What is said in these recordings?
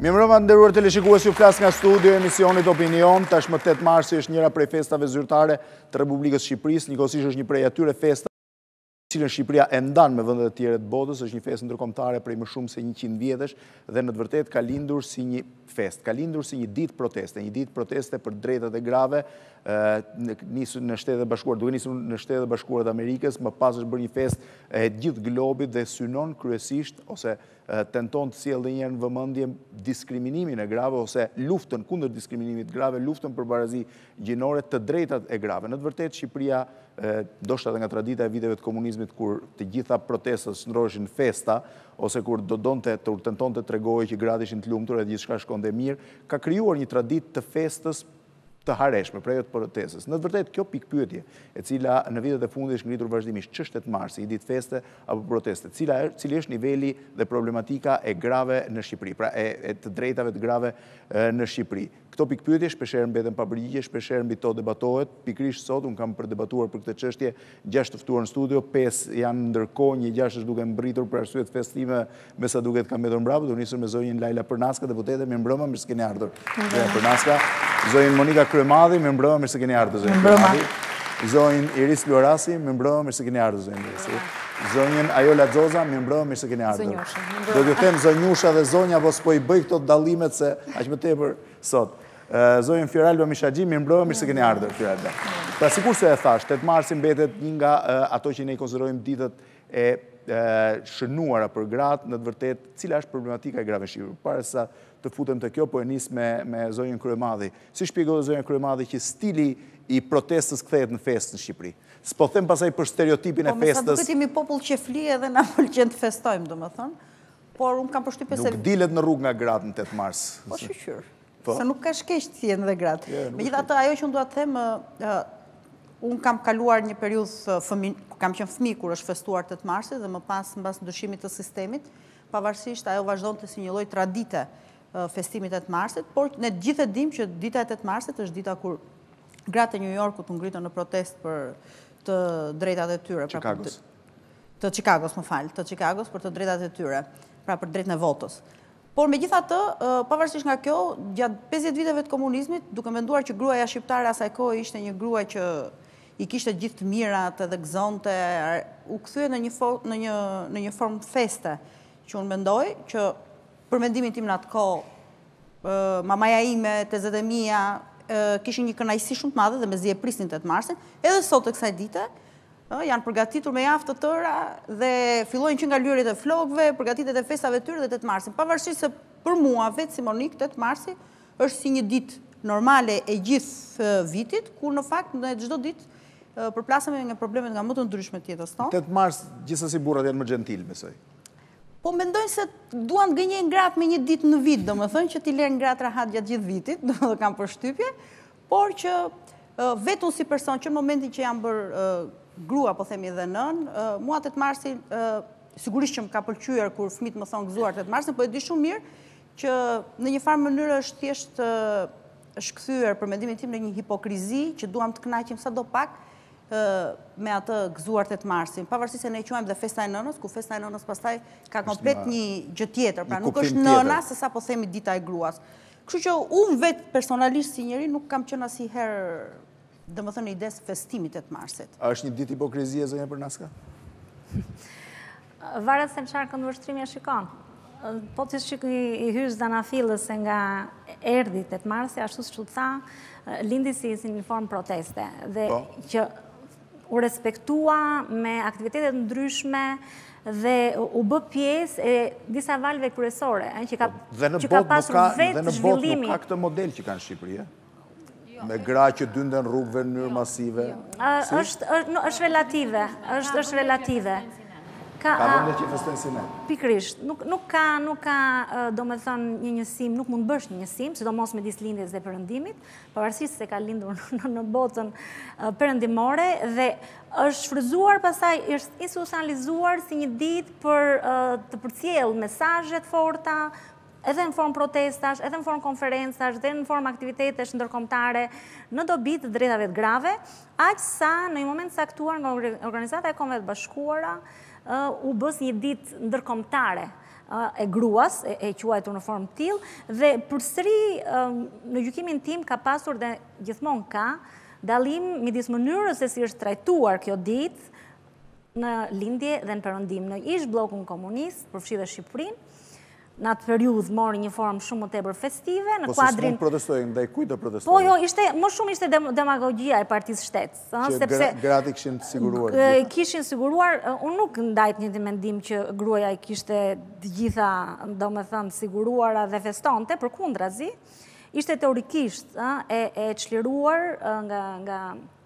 Mirëmbrëma nderuar teleshikues, ju flas nga studio e emisionit Opinion. Tashmë 8 marsi është njëra prej festave zyrtare të Republikës së Shqipërisë, njëkohësisht është një prej atyre festave cilën Shqipëria e ndan me vendet e tjera të botës, është një festë ndërkombëtare prej më shumë se 100 vjetësh dhe në të vërtetë ka lindur si një festë, ka lindur si një ditë proteste për drejtat e grave, nisur në Shtetet e Bashkuara, duke nisur në Shtetet e Bashkuara të Amerikës, më pas është bërë një festë e gjithë globit dhe synon kryesisht ose tenton të sjellë edhe një herë në vëmendje diskriminimin e grave ose luftën kundër diskriminimit grave, luftën për barazi gjinore, të drejtat e grave. Në të vërtetë Shqipëria, ndoshta edhe nga tradita e viteve të komunizmit, kur të gjitha protestat shndroheshin në festa, ose kur tentonte të tregojë që gratë ishin të lumtur e gjithçka shkonte mirë, ka krijuar një traditë të festës të hareshme, prej të protestës. Në të vërtetë, kjo pikpyetje, e cila në vitet e fundit është ngritur vazhdimisht, ç'është 8 marsi, i ditë feste apo proteste, cili është niveli dhe problematika e grave në Shqipëri, pra e të drejtave të grave në Shqipëri. Këto pikpyetje shpeshherë mbeten pa përgjigje, shpeshherë mbi to debatohet. Pikërisht sot un kam përdebatuar për këtë çështje 6 të ftuar në studio, 5 janë ndërkohë, një 6 është duke mbritur për arsye të festime, me sa duket ka mbetur mbrapa. Do nisur me zonjën Laila Përnaska, deputete, mirëmbrëma, mirë se keni ardhur. Laila Përnaska, zonjën Monika Kryemadhi, mirëmbrëma, mirë se keni ardhur zonjën Kryemadhi. Zonjën Iris Luarasi, mirëmbrëma, mirë se keni ardhur zonjën Iris. Zonjën Ajola Xoza, mirëmbrëma, mirë se keni ardhur. Do t'ju them zonjusha dhe zonja, apo s'po i bëj këto dallimet se aq më tepër sot. Zonjën Fioralba Mishaxhi, mirëmbrëma, mirë se keni ardhur, Fioralba. Pra sikur se e thash, 8 marsi mbetet një nga ato që ne i konsiderojmë ditët e shënuara për gratë, në të vërtetë, cila është problematika e grave në Shqipëri. Para sa të futem te kjo, po e nis me zonjën Kryemadhi. Si shpjegon zonja Kryemadhi që stili i protestës kthehet në festë në Shqipëri? S'po them pasaj për stereotipin e festës. Po me sa duket jemi popull që flie dhe na pëlqen të festojmë, domethënë. Por unë kam përshtypjen se nuk dilet në rrugë nga gratë në 8 mars. Po shqyr. Se nuk ka shkeq të jenë dhe gratë. Megjithatë, ajo që unë dua të them, unë kam kaluar një periudhë kam qenë fëmijë kur është festuar 8 marsi dhe më pas mbas ndryshimit të sistemit, pavarësisht ajo vazhdonte si një lloj tradite festimit 8 marsit, por ne gjithë e dimë që dita e 8 marsit është dita kur gratë e New Yorkut u ngritën në protestë për të drejtat e tyre, të Chicagos, të Chicagos për të drejtat e tyre, pra për drejtën e votës. Por megjithatë, pavarësisht nga kjo, gjatë 50 viteve të komunizmit, duke menduar që gruaja shqiptare asaj kohe ishte një gruaj që i kishte gjithë të mirat edhe gëzonte, u kthye në një formë feste, që unë mendoj që për mendimin tim në atë kohë, mamaja ime, tezet e mia, kishin një kënaqësi shumë të madhe dhe mezi e prisnin 8 marsin, edhe sot të kësaj dite, janë përgatitur me javë të tëra dhe fillojnë që nga lyerjet e flokëve, përgatitjet e festave tyre dhe 8 marsin. Pavarësisht se për mua, vetë si Monik, 8 marsi është si një ditë normale e gjithë vitit, kur në fakt në çdo ditë përplasemi nga problemet nga më të ndryshme të jetës tonë. 8 mars gjithsesi burrat janë më gentil, besoj. Po mendojnë se duan të gënjejnë gratë me një ditë në vit, domethënë që t'i lënë gratë rahat gjatë gjithë vitit, do kam përshtypje, por që vetëm si person që në momentin që jam bërë grua, po themi dhe nën, mua 8 marsi sigurisht që më ka pëlqyer kur fëmijët më thonë gëzuar 8 marsin, po e di shumë mirë që në një farë mënyrë është thjesht është kthyer për mendimin tim në një hipokrizi që duam të kënaqim sadopak me atë gëzuar 8 marsin, pavarësisht se ne e quajmë dhe festa e nënës, ku festa e nënës pastaj ka komplet një gjë tjetër, pra nuk është nëna se sa po themi dita e gruas. Kështu që unë vetë personalisht si njeri nuk kam qenë asnjëherë, domethënë, ides festimit 8 marsit. A është një ditë hipokrizie, zonja Përnaska? Varet se çfarë këndvështrimi e shikon. Po ti i hysh zanafillës se nga erdhi 8 marsi, ashtu siç u tha, lindi si një formë proteste dhe që u respektua me aktivitetet ndryshme dhe u bë pjesë e disa valve kryesore, që ka pasur vetë zhvillimi. Nuk ka këtë model që ka në Shqipëri, me gra që dynden rrugëve në mënyrë masive. Është relative. Ka vende që festojnë si ne. Pikrisht. Nuk ka, do me thënë, një njësim, nuk mund bësh një njësim, sidomos me dislindjes dhe perëndimit, pavarësisht se ka lindur në botën perëndimore, dhe është shfrytzuar pastaj, është institucionalizuar si një ditë për të përcjellë mesazhe të forta, edhe në formë protestash, edhe në formë konferencash, edhe në formë aktivitetesh ndërkombëtare në dobi të drejtave të grave, aq sa në një moment saktuar nga Organizata e Kombeve të Bashkuara u bës një ditë ndërkombëtare e gruas, e quajtur në formë tillë, dhe përsëri në gjykimin tim ka pasur dhe gjithmonë ka dallim midis mënyrës se si është trajtuar kjo ditë në lindje dhe në perëndim. Në ish bllokun komunist, përfshi dhe Shqipërinë, në atë periudhë mori një formë shumë më tepër festive, në kuadrin... Po se protestojnë, ndaj kujt do protestojnë? Po jo, më shumë ishte demagogjia e Partisë Shtetës. Që gratë kishin siguruar? Kishin siguruar, unë nuk ndajt një mendim që gruaja i kishte të gjitha, do me thënë, siguruara dhe festonte, përkundrazi, ishte teorikisht e çliruar nga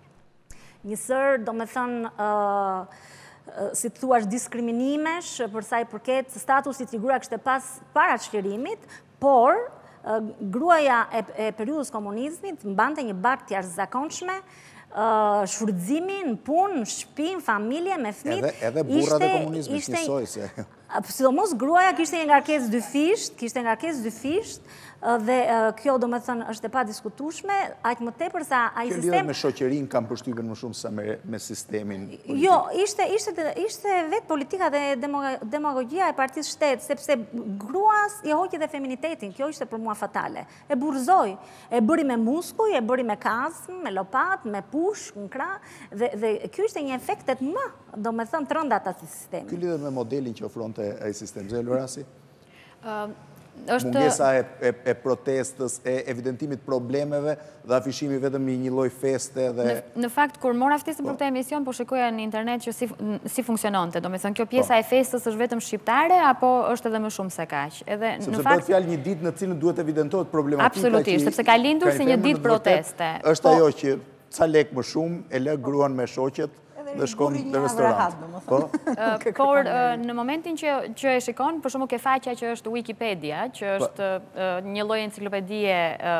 njësër, do me thënë, si të thuash diskriminimesh për sa i përket statusit që gruaja kishte pas para çlirimit, por gruaja e periudhës komunizmit mbante një barkë të jashtëzakonshme, shfrytëzimin, punë, shtëpi, familje me fëmijë. Edhe burrat e komunizmit njësoj se. Sidomos gruaja kishte një ngarkesë dyfisht, dhe kjo do me thënë është e pa diskutueshme, aq më tepër sa ai sistem... Kjo lidhet me shoqërinë kam përshtypjen më shumë se me sistemin politik. Jo, ishte vetë politika dhe demagogjia e Partisë Shtetë, sepse gruas i hoqi dhe feminitetin, kjo ishte për mua fatale. E burrzoi, e bëri me muskuj, e bëri me kazm, me lopat, me pushk, në krah, dhe kjo ishte një efektet më, do me thënë, të rënda të atij sistemi. Kjo lidhet me modelin që ofronte ai sistem. Zë Lorasi? Mungesa e protestës, e evidentimit problemeve dhe afishimi vetëm një lloj feste dhe... Në fakt, kur mora ftesën për këtë emision, po shikoja në internet që si funksiononte. Do me thënë, kjo pjesa e festës është vetëm shqiptare, apo është edhe më shumë se kaq? Sepse bëhet fjalë një ditë në cilën duhet evidentohet problematika... Absolutisht, sepse ka lindur si një ditë proteste. Është ajo që ca lek më shumë, e lë gruan me shoqet, dhe shkon në restorant. Por në momentin që e shikon, për shumë ke faqja që është Wikipedia, që është një lloj enciklopedie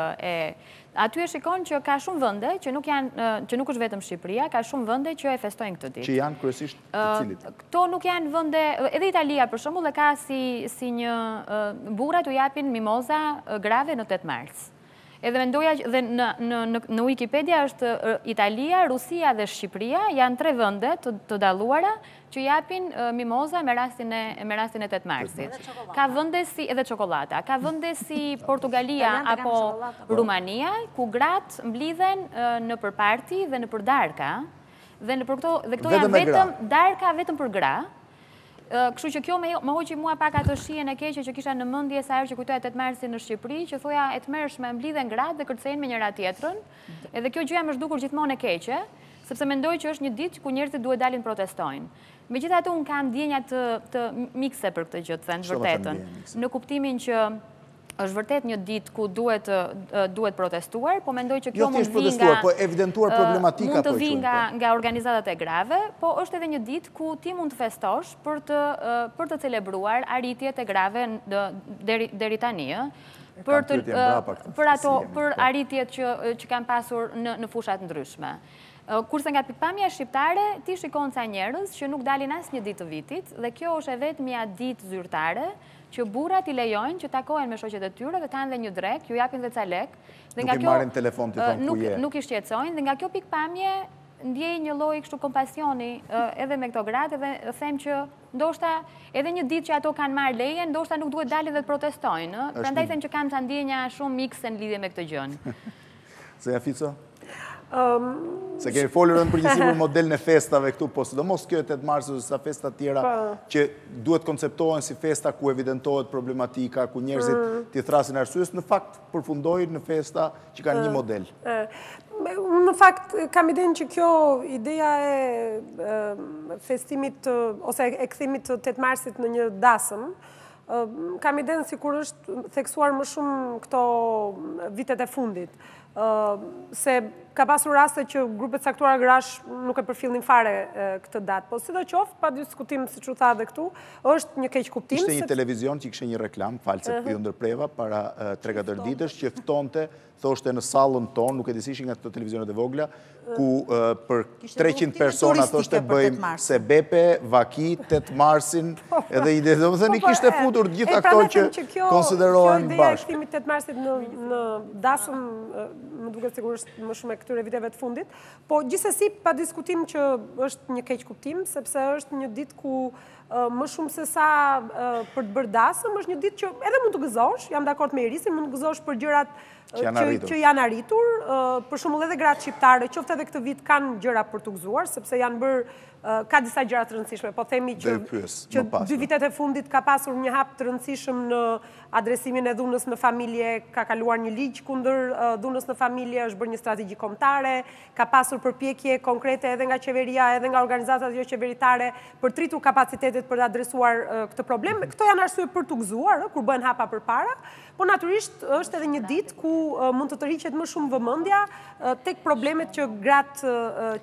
aty e shikon që ka shumë vende që nuk është vetëm Shqipëria, ka shumë vende që e festojnë këtë ditë. Që janë kryesisht të cilit? Këto nuk janë vende, edhe Italia për shembull e ka si një burrat u japin mimoza grave në 8 mars. Edhe mendoja dhe në Wikipedia është Italia, Rusia dhe Shqipëria janë 3 vende të dalluara që japin mimoza me rastin e 8 marsit. Ka vende si edhe çokolata, ka vende si Portugalia apo Rumania, ku gratë mblidhen në përparti dhe në përdarka, dhe këto janë vetëm darka vetëm për gra. Kështu që kjo më hoqi mua pak atë shijen e keqe që kisha në mendje sa herë që kujtoja 8 marsin në Shqipëri, që thoja e tmerrshme mblidhen gratë dhe kërcejnë me njëra tjetrën, edhe kjo gjëja më zhdukur gjithmonë e keqe, sepse mendoj që është një ditë ku njerëzit duhet dalin protestojnë. Megjithatë unë kam ndjenja të mikse për këtë gjë, të thënë vërtetën, në kuptimin që është vërtet një ditë ku duhet protestuar, po mendoj që kjo mund të vi nga organizatat e grave, po është edhe një ditë ku ti mund të festosh për të celebruar arritjet e grave deri tani, për arritjet që kanë pasur në fushat ndryshme. Kurse nga pikpamja shqiptare, ti shikon ca njerëz që nuk dalin as një ditë të vitit, dhe kjo është e vetmja ditë zyrtare që burrat i lejojnë që takohen me shoqet e tyre dhe kanë dhe një drek, ju japin dhe ca lek. Nuk i marrin telefon të thonë ku je. Nuk i shqetësojnë, dhe nga kjo pikpamje ndjej një lloj kështu kompasioni edhe me këto gratë, edhe them që ndoshta edhe një ditë që ato kanë marrë leje, ndoshta nuk duhet dalin dhe të protestojnë. Prandaj them që kam ca ndjenja shumë mikse në lidhje me këtë gjën. Zoja Fico? Se kemi folur për një sipër model në festave këtu, po sidomos kjo 8 mars ose sa festa tjera që duhet konceptohen si festa ku evidentohet problematika, ku njerëzit t'i thrasin arsyes, në fakt përfundojnë në festa që kanë një model. Në fakt, kam idenë që kjo ideja e festimit ose e kthimit të 8 marsit në një dasëm, kam idenë si kur është theksuar më shumë këto vitet e fundit. Se ka pasur raste që grupet saktuara grash nuk e përfillnin fare këtë datë. Po sidoqoftë, pa diskutim, siç u tha edhe këtu, është një keq kuptim. Ishte një televizion që kishte një reklam, false ju ndërpreva, para 3-4 ditësh, që ftonte, thoshte në sallën tonë, nuk e disi ishin nga të televizionet e vogla, ku për 300 persona thoshte bëjmë se bepe, vaki, 8 marsin, edhe ide, do më thënë i kishte futur gjitha këto që konsiderohen bashkë. Ideja e kthimit 8 marsit në dasëm më duket sigurisht më shumë e këtyre viteve të fundit, po gjithsesi pa diskutim që është një keq kuptim, sepse është një ditë ku më shumë se sa për të bërë dasëm, është një ditë që edhe mund të gëzosh, jam dakord me Irisin, mund të gëzosh për gjërat që janë arritur, për shembull edhe gratë shqiptare, qoftë edhe këtë vit kanë gjëra për të gëzuar, sepse janë bërë ka disa gjëra të rëndësishme, po themi që 2 vitet e fundit ka pasur një hap të rëndësishëm në adresimin e dhunës në familje, ka kaluar një ligj kundër dhunës në familje, është bërë një strategji kombëtare, ka pasur përpjekje konkrete edhe nga qeveria, edhe nga organizatat jo qeveritare për tritur kapacitetet për të adresuar këtë problem. Këto janë arsye për të gëzuar, kur bëhen hapa përpara, po natyrisht është edhe një ditë ku mund të tërhiqet më shumë vëmendja tek problemet që gratë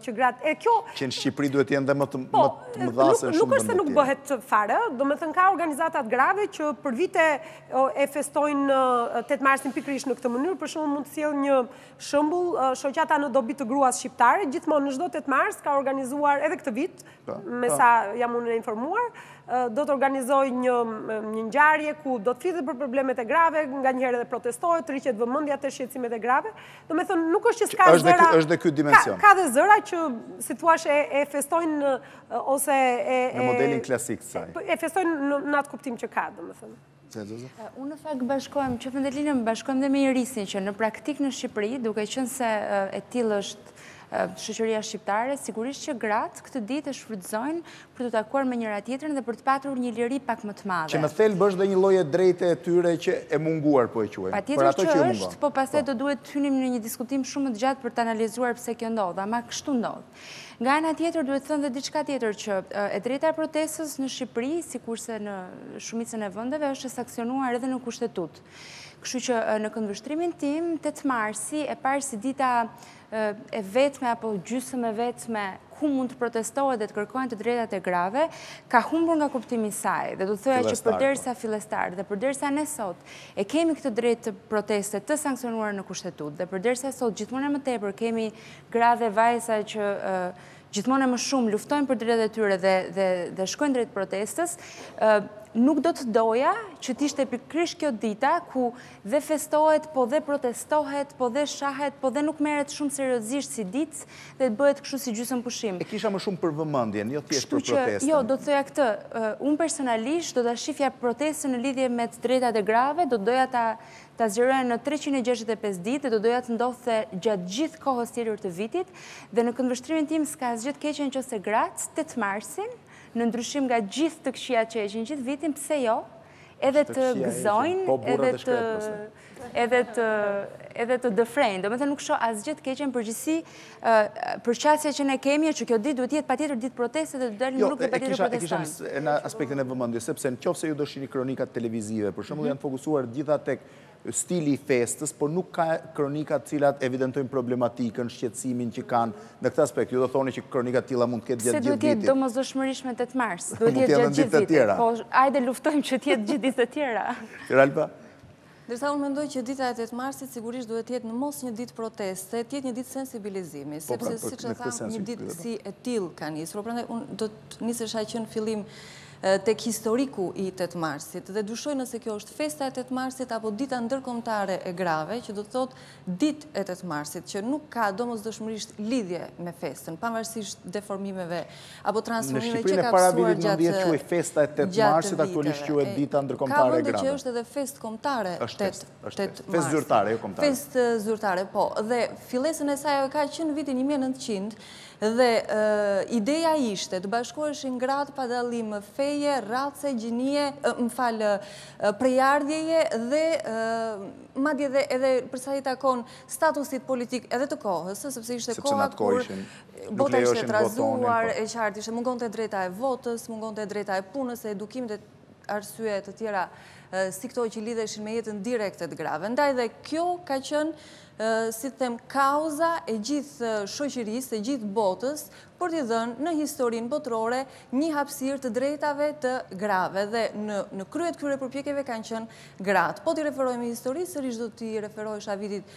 që në Shqipëri duhet të jenë dhe më të mëdha se shumë. Nuk është se nuk bëhet fare, domethënë ka organizatat grave që për vite e festojnë 8 marsin pikërisht në këtë mënyrë. Për shembull mund të sjell një shembull, shoqata në dobi të gruas shqiptare, gjithmonë në çdo 8 mars ka organizuar edhe këtë vit, me sa jam unë e informuar, do të organizojë një ngjarje ku do të flitet për problemet e grave, nganjëherë edhe protestohet, rriqet vëmendja te shqetësimet e grave. Domethënë nuk është që s'ka zëra. Është dhe ky dimension. Ka dhe zëra që si thua e festojnë ose në modelin klasik të saj. E festojnë në atë kuptim që ka, domethënë. Unë në fakt bashkohem, që Fendeline bashkohem dhe me Irisin që në praktik në Shqipëri, duke qenë se e tillë është shoqëria shqiptare, sigurisht që gratë këtë ditë e shfrytëzojnë për të takuar me njëra tjetrën dhe për të patur një liri pak më të madhe. Që në thelb është dhe një lloj drejte e tyre që e munguar, po e quajmë. Patjetër që është, po pastaj do duhet të hynim në një diskutim shumë të gjatë për të analizuar pse kjo ndodh, ama kështu ndodh. Nga ana tjetër duhet thënë dhe diçka tjetër që e drejta e protestës në Shqipëri, sikurse në shumicën e vendeve, është sankcionuar edhe në kushtetut. Kështu që në këndvështrimin tim, 8 marsi e parë si dita e vetme apo gjysmë e vetme ku mund të protestohet dhe të kërkojnë të drejtat e grave, ka humbur nga kuptimi i saj. Dhe do të thoya që përderisa fillestar dhe përderisa ne sot e kemi këtë drejtë të proteste të sankcionuar në kushtetut, dhe përderisa sot gjithmonë më tepër kemi gra dhe vajza që gjithmonë më shumë luftojnë për drejtat e tyre dhe shkojnë drejt protestës, nuk do të doja që t'ishte pikërisht kjo dita ku dhe festohet, po dhe protestohet, po dhe shahet, po dhe nuk merret shumë seriozisht si ditë dhe të bëhet kështu si gjysmë pushim. E kisha më shumë për vëmendjen, jo thjesht për protestën. Jo, do të thoya këtë, unë personalisht do ta shifja protestën në lidhje me të drejtat e grave, do doja ta zgjeroja në 365 ditë dhe do doja të ndodhte gjatë gjithë kohës tjetër të vitit, dhe në këndvështrimin tim s'ka asgjë të keqe nëse gratë 8 marsin, në ndryshim nga gjithë të këqijat që heqin gjithë vitin, pse jo, edhe të gëzojnë, edhe të dëfrejnë. Do me të nuk shoh asgjë të keqe në përgjithësi përqasja që ne kemi, që kjo ditë duhet jetë patjetër ditë proteste dhe të dalin në rrugë patjetër protestojnë. E kisha në aspektin e vëmendjes, sepse nëse ju do shihni kronikat televizive, për shembull janë fokusuar gjitha tek stili i festës, por nuk ka kronikat cilat evidentojnë problematikën, shqetësimin që kanë në këtë aspekt. Ju do thoni që kronikat tilla mund të ketë gjatë gjithë vitit. Se duhet jetë domosdoshmërisht me 8 mars, duhet jetë gjatë gjithë vitit. Po hajde luftojmë që të jetë gjithë ditët e tjera. Ralpa? Ndërsa unë mendoj që dita e 8 marsit sigurisht duhet jetë në mos një ditë proteste, të jetë një ditë sensibilizimi, sepse siç e tham, një ditë si e tillë ka nisur. Prandaj unë do të nisesha që në fillim tek historiku i 8 marsit, dhe dyshoj nëse kjo është festa e 8 marsit apo dita ndërkombëtare e grave, që do të thotë ditë e 8 marsit, që nuk ka domosdoshmërisht lidhje me festën, pavarësisht deformimeve apo transformimeve që ka pasur gjatë festa e 8 marsit, aktualisht quhet dita ndërkombëtare e grave. Ka vende që është edhe festë kombëtare 8 mars. Festë zyrtare, jo kombëtare. Festë zyrtare, po. Dhe fillesën e saj ka qenë në vitin 1900, dhe ideja ishte të bashkoheshin gratë pa dallim feje, race, gjinie, prejardhjeje dhe madje edhe përsa i takon statusit politik edhe të kohës, sepse ishte koha kur bota ishte trazuar, e qartë ishte mungonte drejta e votës, mungonte drejta e punës, e edukimit e arsye të tjera si këto që lidheshin me jetën direkte të grave. Ndaj dhe kjo ka qenë, si të them, kauza e gjithë shoqërisë, e gjithë botës, për t'i dhënë në historinë botërore një hapësirë të drejtave të grave, dhe në kryet këtyre përpjekjeve kanë qenë gratë. Po t'i referojmë i historisë, sërish do t'i referojsha vitit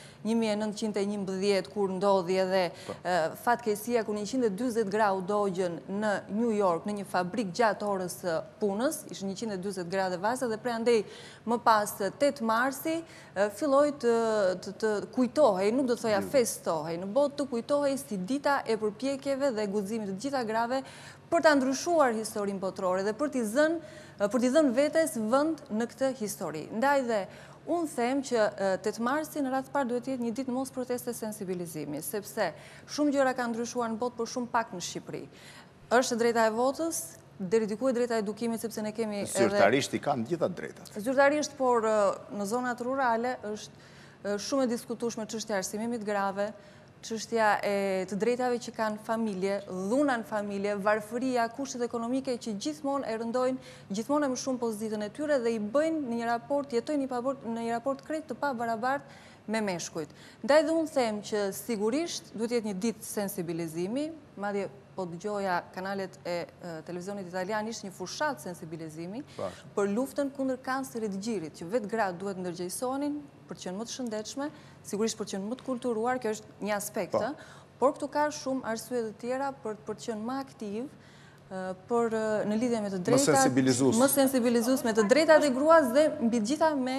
1911, kur ndodhi edhe fatkeqësia ku 140 gra u dogjën në New York, në një fabrik gjatë orës punës, ishë 140 gra dhe vajza, dhe prej andej më pas 8 marsi filloi të kujtohet kujtohej, nuk do të thoja festohej, në botë të kujtohej si dita e përpjekjeve dhe guximit të gjitha grave për ta ndryshuar historinë botërore dhe për t'i dhënë vetes vend në këtë histori. Ndaj dhe unë them që 8 marsi në radhë parë duhet jetë një ditë mos proteste sensibilizimi, sepse shumë gjëra kanë ndryshuar në botë, por shumë pak në Shqipëri. Është drejta e votës, deri diku e drejta e edukimit, sepse ne kemi edhe... Zyrtarisht i kanë gjitha drejtat. Zyrtarisht, por në zonat rurale është shumë e diskutueshme çështja e arsimimit grave, çështja e të drejtave që kanë familje, dhuna në familje, varfëria, kushtet ekonomike që gjithmonë e rëndojnë, gjithmonë më shumë pozitën e tyre dhe i bëjnë në një raport, jetojnë në një raport krejt të pa barabartë me meshkujt. Ndaj dhe unë them që sigurisht duhet jetë një ditë sensibilizimi, madje po dëgjoja kanalet e televizionit italian ishte një fushat sensibilizimi për luftën kundër kancerit të gjirit, që vetë gratë duhet ndërgjegjsonin për të qenë më të shëndetshme, sigurisht për të qenë më të kulturuar, kjo është një aspekt, por këtu ka shumë arsye të tjera për të qenë më aktiv, për në lidhje me të drejtat, më sensibilizues me të drejtat e gruas dhe mbi gjitha me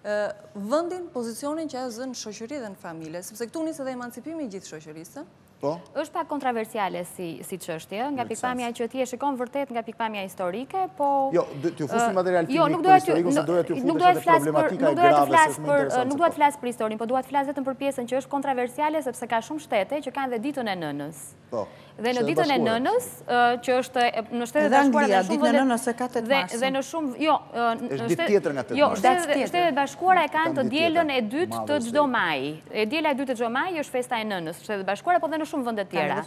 vendin, pozicionin që ajo zën në shoqëri dhe në familje, sepse këtu nis edhe emancipimi i gjithë shoqërisë. Është pak kontroversiale si çështje, nga pikpamja që ti e shikon vërtet nga pikpamja historike, po... Jo, t'ju fus një material filmik për historik, ose doja t'ju futesh edhe problematika e grave, se është më interesant. Nuk duhet flas për historinë, po duhet flas vetëm për pjesën që është kontroversiale, sepse ka shumë shtete që kanë dhe ditën e nënës. Dhe në ditën e nënës, që është në Shtetet Bashkuara në shumë vendet, dhe në shumë, jo, është ditë tjetër nga 8 jo, mars. Shtetet Bashkuara e kanë të dielën e dytë të çdo maj. E diela e dytë të çdo maj është festa e nënës, Shtetet Bashkuara, po dhe në shumë vende tjera.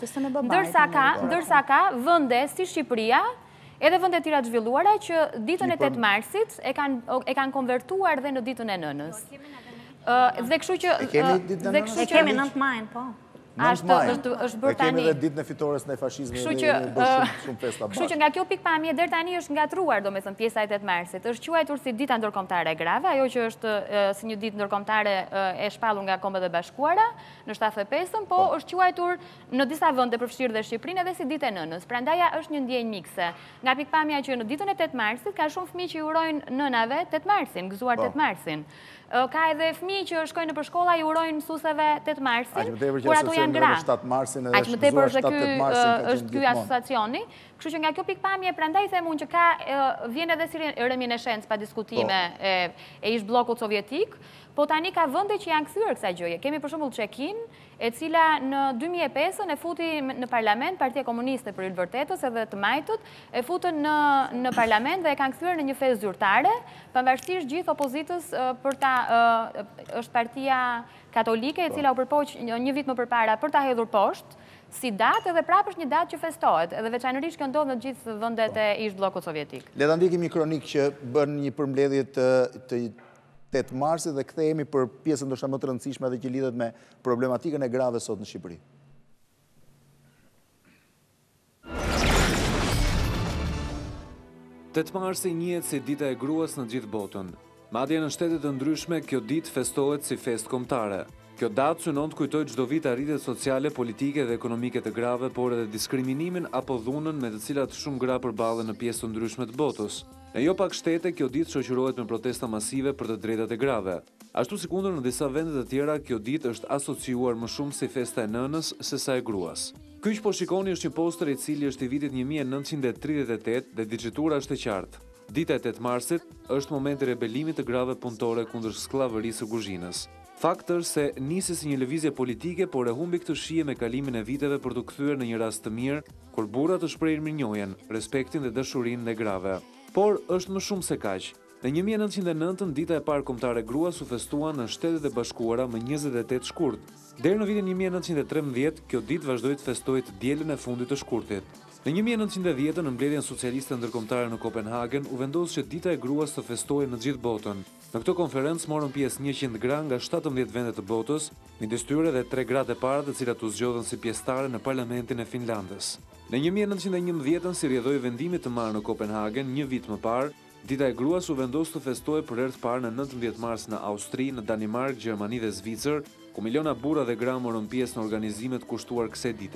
Ndërsa ka vende si Shqipëria, edhe vende tjera të zhvilluara që ditën e 8 marsit e kanë konvertuar dhe në ditën e nënës. Dhe kështu që... E kemi 9 majin, po. është bërë tani. E kemi dhe ditën e fitores në fashizmi dhe bërë shumë festa bashkë. Kështu që nga kjo pikpamje deri tani është ngatruar, domethënë pjesa e 8 marsit. Është quajtur si dita ndërkombëtare e grave, ajo që është si një ditë ndërkombëtare e shpallur nga Kombet e Bashkuara në 75-ën, po është quajtur në disa vende përfshirë dhe Shqipërinë edhe si ditë e nënës. Prandaj është një ndjenjë mikse. Nga pikpamja që në ditën e 8 marsit ka shumë fëmijë që i urojnë nënave 8 marsin, gëzuar 8 marsin. Ka edhe fëmijë që shkojnë në shkolla i urojnë mësuesve 8 marsin, por ato janë gra. Aq më tepër se është ky asociacioni. Kështu që nga kjo pikpamje, prandaj them unë që vjen edhe si reminiscencë pa diskutime e ish bllokut sovjetik, po tani ka vende që janë kthyer kësaj gjëje. Kemi për shembull Çekin, e cila në 2005-ën e futi në parlament Partia Komuniste për i vërtetës edhe të majtët, e futën në parlament dhe e kanë kthyer në një festë zyrtare, pavarësisht gjithë opozitës është Partia Katolike, e cila u përpoq një vit më përpara për ta hedhur poshtë si datë, edhe prapë është një datë që festohet, edhe veçanërisht kjo ndodh në gjithë vendet e ish bllokut sovjetik. Le ta ndjekim një kronik që bën një përmbledhje të 8 marsit dhe kthehemi për pjesën ndoshta më të rëndësishme dhe që lidhet me problematikën e grave sot në Shqipëri. 8 marsi njihet si dita e gruas në gjithë botën. Madje në shtete të ndryshme kjo ditë festohet si festë kombëtare. Kjo datë synon të kujtojë çdo vit arritjet sociale, politike dhe ekonomike të grave, por edhe diskriminimin apo dhunën me të cilat shumë gra përballen në pjesë të ndryshme të botës. Në jo pak shtete kjo ditë shoqërohet me protesta masive për të drejtat e grave. Ashtu sikundër në disa vende të tjera kjo ditë është asociuar më shumë si festa e nënës sesa e gruas. Ky që po shikoni është një poster i cili është i vitit 1938 dhe digjitura është e qartë. Dita e 8 marsit është momenti i rebelimit të grave punëtore kundër skllavërisë së kuzhinës. Fakt është se nisi si një lëvizje politike, por e humbi këtë shije me kalimin e viteve për të kthyer në një rast të mirë, kur burrat të shprehin mirënjohjen, respektin dhe dashurinë ndaj grave. Por është më shumë se kaq. Në 1909, dita e parë kombëtare e gruas u festua në Shtetet e Bashkuara më 28 shkurt. Deri në vitin 1913, kjo ditë vazhdoi të festojë dielën e fundit të shkurtit. Në 1910, në mbledhjen socialiste ndërkombëtare në Kopenhagen, u vendos që dita e gruas të festohej në gjithë botën. Në këtë konferencë morën pjesë 100 gra nga 17 vende të botës, midis tyre dhe 3 gratë e para të cilat u zgjodhen si pjesëtare në parlamentin e Finlandës. Në 1911, si rrjedhoi vendimit të marrë në Kopenhagen, një vit më parë, dita e gruas u vendos të festohej për herë të parë në 19 mars në Austri, në Danimark, Gjermani dhe Zvicër, ku miliona burra dhe gra morën pjesë në organizimet kushtuar kësaj dite.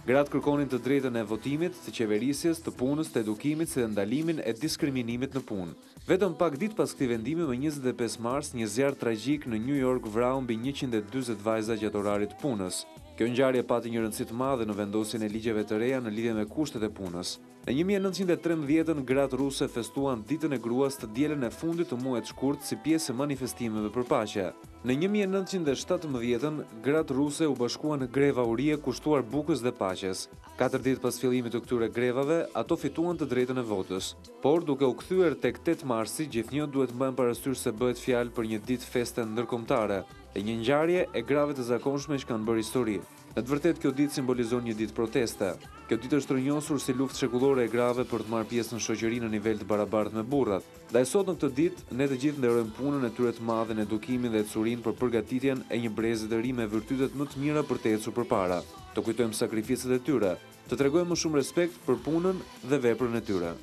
Gratë kërkonin të drejtën e votimit, të qeverisjes, të punës, të edukimit, si dhe ndalimin e diskriminimit në punë. Vetëm pak ditë pas këtij vendimi, më 25 mars, një zjarr tragjik në New York vrau mbi 140 vajza gjatë orarit të punës. Kjo ngjarje pati një rëndësi të madhe në vendosjen e ligjeve të reja në lidhje me kushtet e punës. Në 1913, gratë ruse festuan ditën e gruas të dielën e fundit të muajit shkurt si pjesë e manifestimeve për paqe. Në 1917, gratë ruse u bashkuan në greva urie kushtuar bukës dhe paqes. 4 ditë pas fillimit të këtyre grevave, ato fituan të drejtën e votës. Por duke u kthyer tek 8 marsi, gjithnjë duhet të mbajnë parasysh se bëhet fjalë për një ditë feste ndërkombëtare, e një ngjarje e grave të zakonshme që kanë bërë histori. Në të vërtetë kjo ditë simbolizon një ditë proteste. Kjo ditë është rrënjosur si luftë shekullore e grave për të marrë pjesë në shoqëri në nivel të barabartë me burrat. Ndaj sot në këtë ditë, ne të gjithë nderojmë punën e tyre të madhe në edukimin dhe ecurinë për përgatitjen e një brezi të ri me virtytet më të mira për të ecur përpara. Të kujtojmë sakrificet e tyre, të tregojmë më shumë respekt për punën dhe veprën e tyre.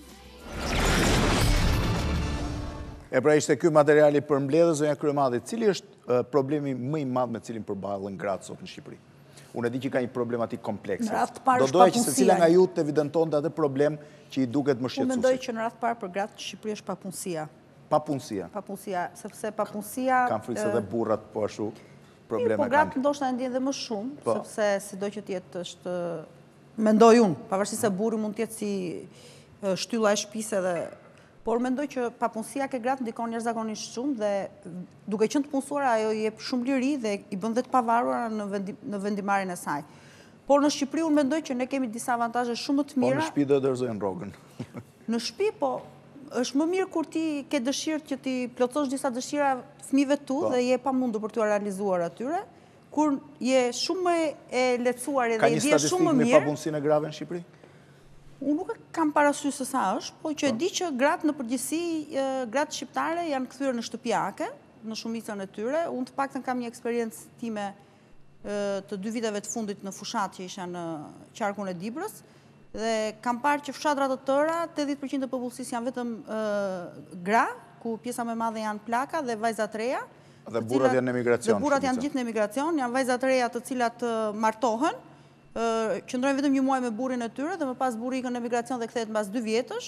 E pra ishte ky materiali për mbledhjes, zonja Kryemadhe, cili është problemi më i madh me cilin përballen gratë sot në Shqipëri? Unë e di që ka një problematik komplekse. Do doja që secila nga ju të evidentonte atë problem që i duket më shqetësues. Unë mendoj që në radh parë për gratë në Shqipëri është papunësia. Papunësia. Papunësia, sepse papunësia kanë frikë se dhe burrat po ashtu probleme kanë. Po gratë ndoshta e ndjen dhe më shumë, sepse sido që të jetë është mendoj unë, pavarësisht se burri mund të jetë si shtylla e shtëpisë edhe por mendoj që papunësia ke gratë ndikon jashtëzakonisht shumë dhe duke qenë të punësuara ajo i jep shumë liri dhe i bën dhe të pavarura në vendimarrjen e saj. Por në Shqipëri unë mendoj që ne kemi disa avantazhe shumë më të mira. Po në shtëpi do dorëzojnë rrogën. Në shtëpi po është më mirë kur ti ke dëshirë që ti plotësosh disa dëshira fëmijëve tu dhe je pamundur për t'u realizuar atyre, kur je shumë më e lehtësuar edhe je shumë më mirë. Ka një statistikë me papunësinë e grave në Shqipëri? Unë nuk kam parasysh se sa është, po që e di që gratë në përgjithësi, gratë shqiptare janë kthyer në shtëpiake, në shumicën e tyre. Unë të paktën kam një eksperiencë time të 2 viteve të fundit në fushat që isha në qarkun e Dibrës, dhe kam parë që fshatra të tëra, 80% e popullsisë janë vetëm gra, ku pjesa më e madhe janë plaka dhe vajza të reja. Dhe burrat janë në emigracion. Dhe burrat janë gjithë në emigracion, janë vajza të reja të cilat martohen, qëndrojnë vetëm një muaj me burrin e tyre dhe më pas burri ikën në emigracion dhe kthehet mbas 2 vjetësh.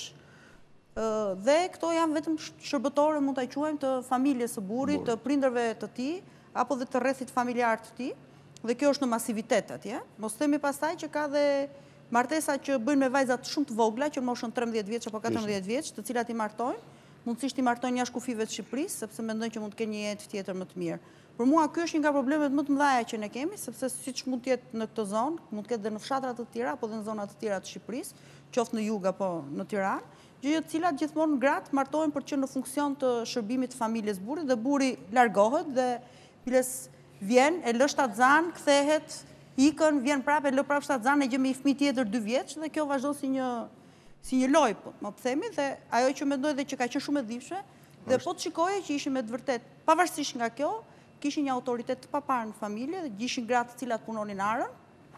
Dhe këto janë vetëm shërbëtorë, mund ta quajmë, të familjes së burrit, të prindërve të tij apo dhe të rrethit familjar të tij. Dhe kjo është në masivitet atje. Mos themi pastaj që ka dhe martesa që bëjnë me vajza shumë të vogla, që në moshën 13 vjeç apo 14 vjeç, të cilat i martojnë, mundësisht i martojnë jashtë kufive të Shqipërisë, sepse mendojnë që mund të kenë një jetë tjetër më të mirë. Për mua ky është një nga problemet më të mëdha që ne kemi, sepse siç mund të jetë në këtë zonë, mund të ketë edhe në fshatra të tjera apo edhe në zona të tjera të Shqipërisë, qoftë në jug apo në Tiranë, gjë të cilat gjithmonë gratë martohen për që në funksion të shërbimit të familjes burrit dhe burri largohet dhe biles vjen, e lë shtatzan, kthehet, ikën, vjen prapë, e lë prapë shtatzan, e gjë me një fëmijë tjetër 2 vjeç dhe kjo vazhdon si një lojë, më të themi, dhe ajo që mendoj dhe që ka qenë shumë e dhimbshme, dhe po të shikoje që ishin me të vërtet, pavarësisht nga kjo, kishin një autoritet të paparë në familje, dhe gjishin gratë të cilat punonin arën,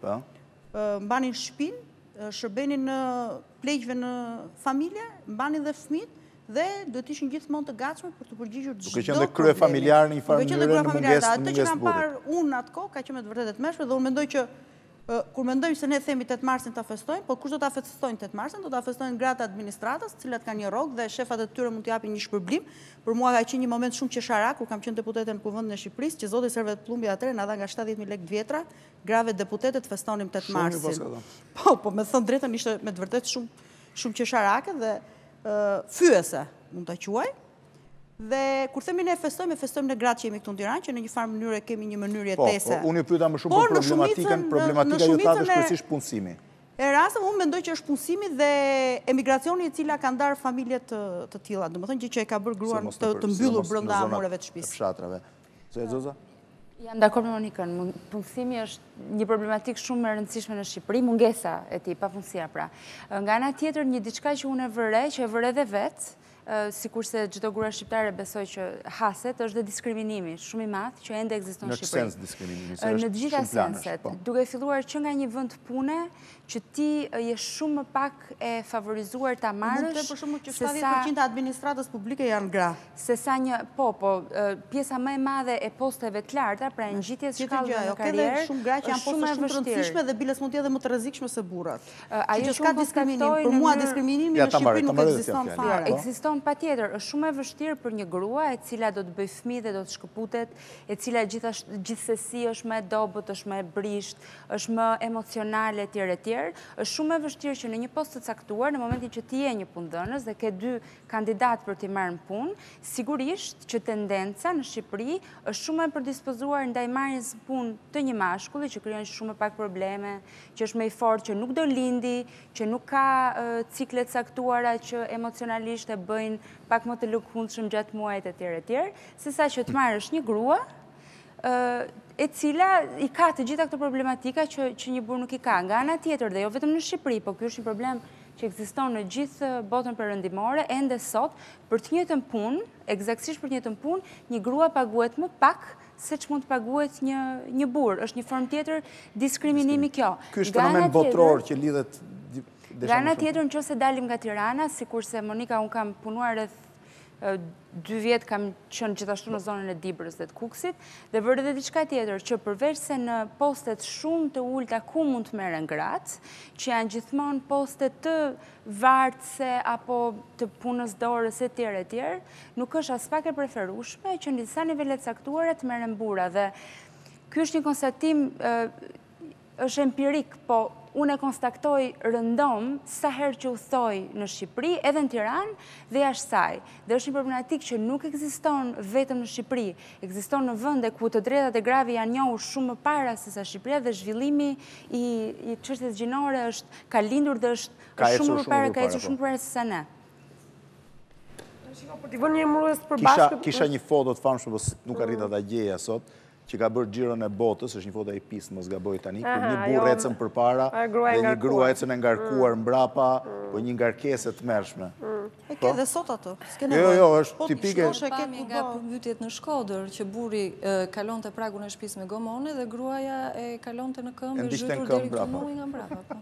mbanin shtëpinë, shërbenin në pleqve në familje, mbanin dhe fëmijët, dhe duhet ishin gjithmonë të gatshme për të përgjigjur çdo problemi. Duke qenë dhe krye familjar në një farë mënyrë në mungesë të burrit. Atë që kam parë unë atë kohë ka qenë me të vërtetë të mëshme dhe unë mendoj që kur mendojmë se ne themi 8 marsin ta festojmë, po kush do ta festojnë 8 marsin? Do ta festojnë gratë administratës, të cilat kanë një rrogë dhe shefat e tyre mund të japin një shpërblim. Për mua ka qenë një moment shumë qesharak kur kam qenë deputete në Kuvendin e Shqipërisë, që zoti Servet Plumbi atëherë na dha nga 70.000 lekë vjetra, grave deputetet festonim 8 marsin. Po me thënë drejtën ishte me të vërtetë shumë qesharake dhe fyese, mund ta quaj. Dhe kur themi ne festojmë në gratë që jemi këtu në Tiranë, që në një farë mënyrë kemi një mënyrë jetese. Po, unë ju pyeta më shumë për problematikën, problematika ju thatë është kryesisht punësimi. E rastëm, unë mendoj që është punësimi dhe emigracioni e cila ka ndarë familje të tilla, domethënë që e ka bërë gruan të mbyllur brenda mureve të shtëpisë. Fshatrave. Zoja Zoza? Jam dakord me Monikën, punësimi është një problematikë shumë e rëndësishme në Shqipëri, mungesa e tij, papunësia pra. Nga ana tjetër, një diçka që unë e vëre, që e vëre edhe vetë, si kurse çdo grua shqiptare besoj që haset, është dhe diskriminimi shumë i madh që ende ekziston në Shqipëri. Në sens diskriminimi, në të gjitha senset, duke filluar që nga një vend pune që ti je shumë më pak e favorizuar ta marrësh. Për shembull që 70% e administratës publike janë gra. Sesa një, pjesa më e madhe e posteve të larta, pra ngjitjes shkallëve në karrierë, shumë gra që janë poste shumë të rëndësishme dhe biles mund të jetë më të rrezikshme se burrat. Ajo që ka diskriminim, për mua diskriminimi në Shqipëri nuk ekziston fare. Ekziston patjetër, është shumë e vështirë për një grua e cila do të bëj fëmijë dhe do të shkëputet, e cila gjithsesi është më e dobët, është më e brisht, është më emocionale etj. Është shumë e vështirë që në një post të caktuar, në momentin që ti je një punëdhënës dhe ke dy kandidat për t'i marrë në punë, sigurisht që tendenca në Shqipëri është shumë e përdispozuar ndaj marrjes në punë të një mashkulli që krijon shumë pak probleme, që është më i fortë, që nuk do lindi, që nuk ka ciklet caktuara që emocionalisht e bëjnë pak më të lëkundshëm gjatë muajit etj. Sesa që të marrësh një grua e cila i ka të gjitha këto problematika që një burr nuk i ka. Nga ana tjetër, dhe jo vetëm në Shqipëri, po ky është një problem që ekziston në gjithë botën perëndimore, ende sot, për të njëjtën punë, eksaktësisht për të njëjtën punë, një grua paguhet më pak se që mund të paguhet një burr. Është një formë tjetër diskriminimi kjo. Ky është fenomen botror që lidhet. Nga ana tjetër, nëse dalim nga Tirana, sikurse Monika, unë kam punuar rreth 2 vjet kam qenë gjithashtu në zonën e Dibrës dhe të Kukësit, dhe vërë dhe diçka tjetër, që përveç se në postet shumë të ulta ku mund të merren gratë, që janë gjithmonë postet të vartëse apo të punës dorës etj, nuk është as pak e preferueshme që në disa nivele të caktuara të merren burra. Dhe ky është një konstatim është empirik, po unë e konstatoj rëndom sa herë që u thoj në Shqipëri, edhe në Tiranë dhe jashtë saj. Dhe është një problematik që nuk ekziston vetëm në Shqipëri, ekziston në vende ku të drejtat e grave janë njohur shumë më para se sa Shqipëria dhe zhvillimi i çështjes gjinore ka lindur dhe është shumë më parë, ka ecur shumë më parë se sa ne. Për t'i vënë një emërues përbashkët. Kisha një foto të famshme, por nuk arrita ta gjeja sot, që ka bërë xhiron e botës, është një foto e pisë, mos gaboj tani, ku një burr ecën përpara dhe një grua ecën e ngarkuar mbrapa, po një ngarkesë të tmerrshme. E ke dhe sot atë. Jo, është tipike. Pamje nga përmbytjet në Shkodër, që burri kalonte pragun e shtëpisë me gomone dhe gruaja e kalonte në këmbë, zhytur deri këtu muj nga mbrapa.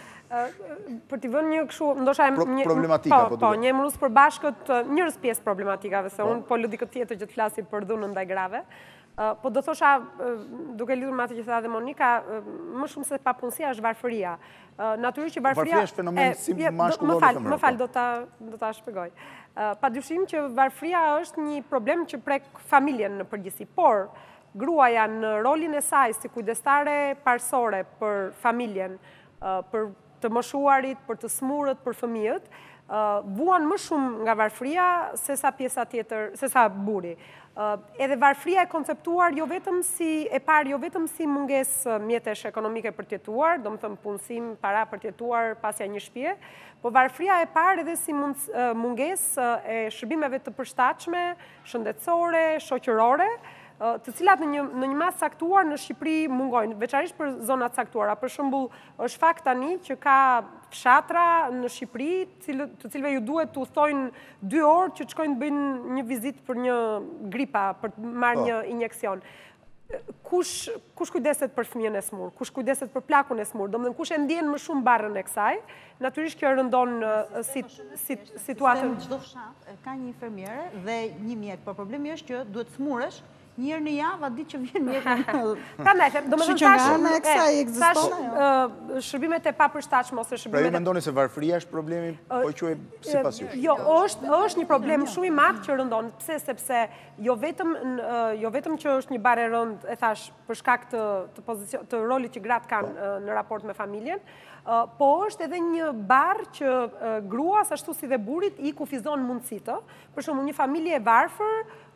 Për t'i vënë një kështu, ndoshta problematika, po, një emërues përbashkët, njërës pjesë problematikave, se unë po lëdi këtë tjetër që të flasim për dhunën ndaj grave. Po do thosha, duke lidhur me atë që tha dhe Monika, më shumë se papunësia është varfëria. Natyrisht që varfëria është fenomen si mashkullor dhe femër. Më fal, do ta shpjegoj. Padyshim që varfëria është një problem që prek familjen në përgjithësi, por gruaja në rolin e saj si kujdestare parësore për familjen, për të moshuarit, për të smurët, për fëmijët, vuan më shumë nga varfëria se sa pjesa tjetër, se sa burri. Edhe varfëria e konceptuar jo vetëm si mungesë mjetesh ekonomike për të jetuar, do më thëmë punësim, para për të jetuar, pasja një shtëpie, po varfëria e parë edhe si mungesë e shërbimeve të përshtatshme, shëndetësore, shoqërore, të cilat në një mas caktuar në Shqipëri mungojnë, veçarisht për zonat caktuara. Për shembull, është fakt tani që ka fshatra në Shqipëri, të cilëve ju duhet të udhtojnë 2 orë që të shkojnë të bëjnë një vizitë për një gripa, për të marrë një injekcion. Kush kujdeset për fëmijën e smur, kush kujdeset për plakun e smur, domethënë kush e ndjen më shumë barrën e kësaj, natyrisht kjo rëndon situatën. Çdo fshat ka një infermiere dhe një mjek, por problemi është që duhet smuresh njërë në javë, atë ditë që vjen mjekë. Prandaj, domethënë tash shërbimet e papërshtatshme ose shërbimet. Pra ju mendoni se varfëria është problemi, po quaj sipas jush? Jo, është një problem shumë i madh që rëndon. Pse? Sepse jo vetëm që është një barë e rëndë, e thash, për shkak të rolit që gratë kanë në raport me familjen, po është edhe një barë që grua, ashtu si dhe burrit, i kufizon mundësitë. Për shembull, një familje e varfër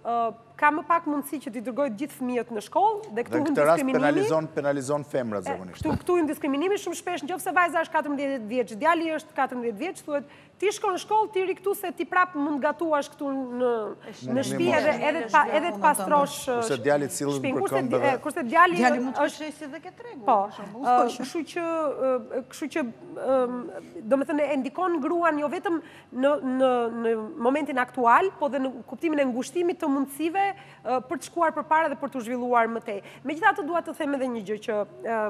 ka më pak mundësi që t'i dërgojë gjithë fëmijët në shkollë, dhe këtu në këtë rast penalizon femrat zakonisht. Këtu në diskriminimi shumë shpesh, nëse vajza është 14 vjeç, djali është 14 vjeç, thuhet ti shkon në shkollë, ti ri këtu se ti prap mund gatuash këtu në shtëpi edhe të pastrosh shtëpinë. Kurse djali mund të shesë edhe ke tregu. Po, kështu që domethënë e ndikon gruan jo vetëm në momentin aktual, po dhe në kuptimin e ngushtimit të mundësive për të shkuar përpara dhe për të zhvilluar më tej. Megjithatë dua të them edhe një gjë që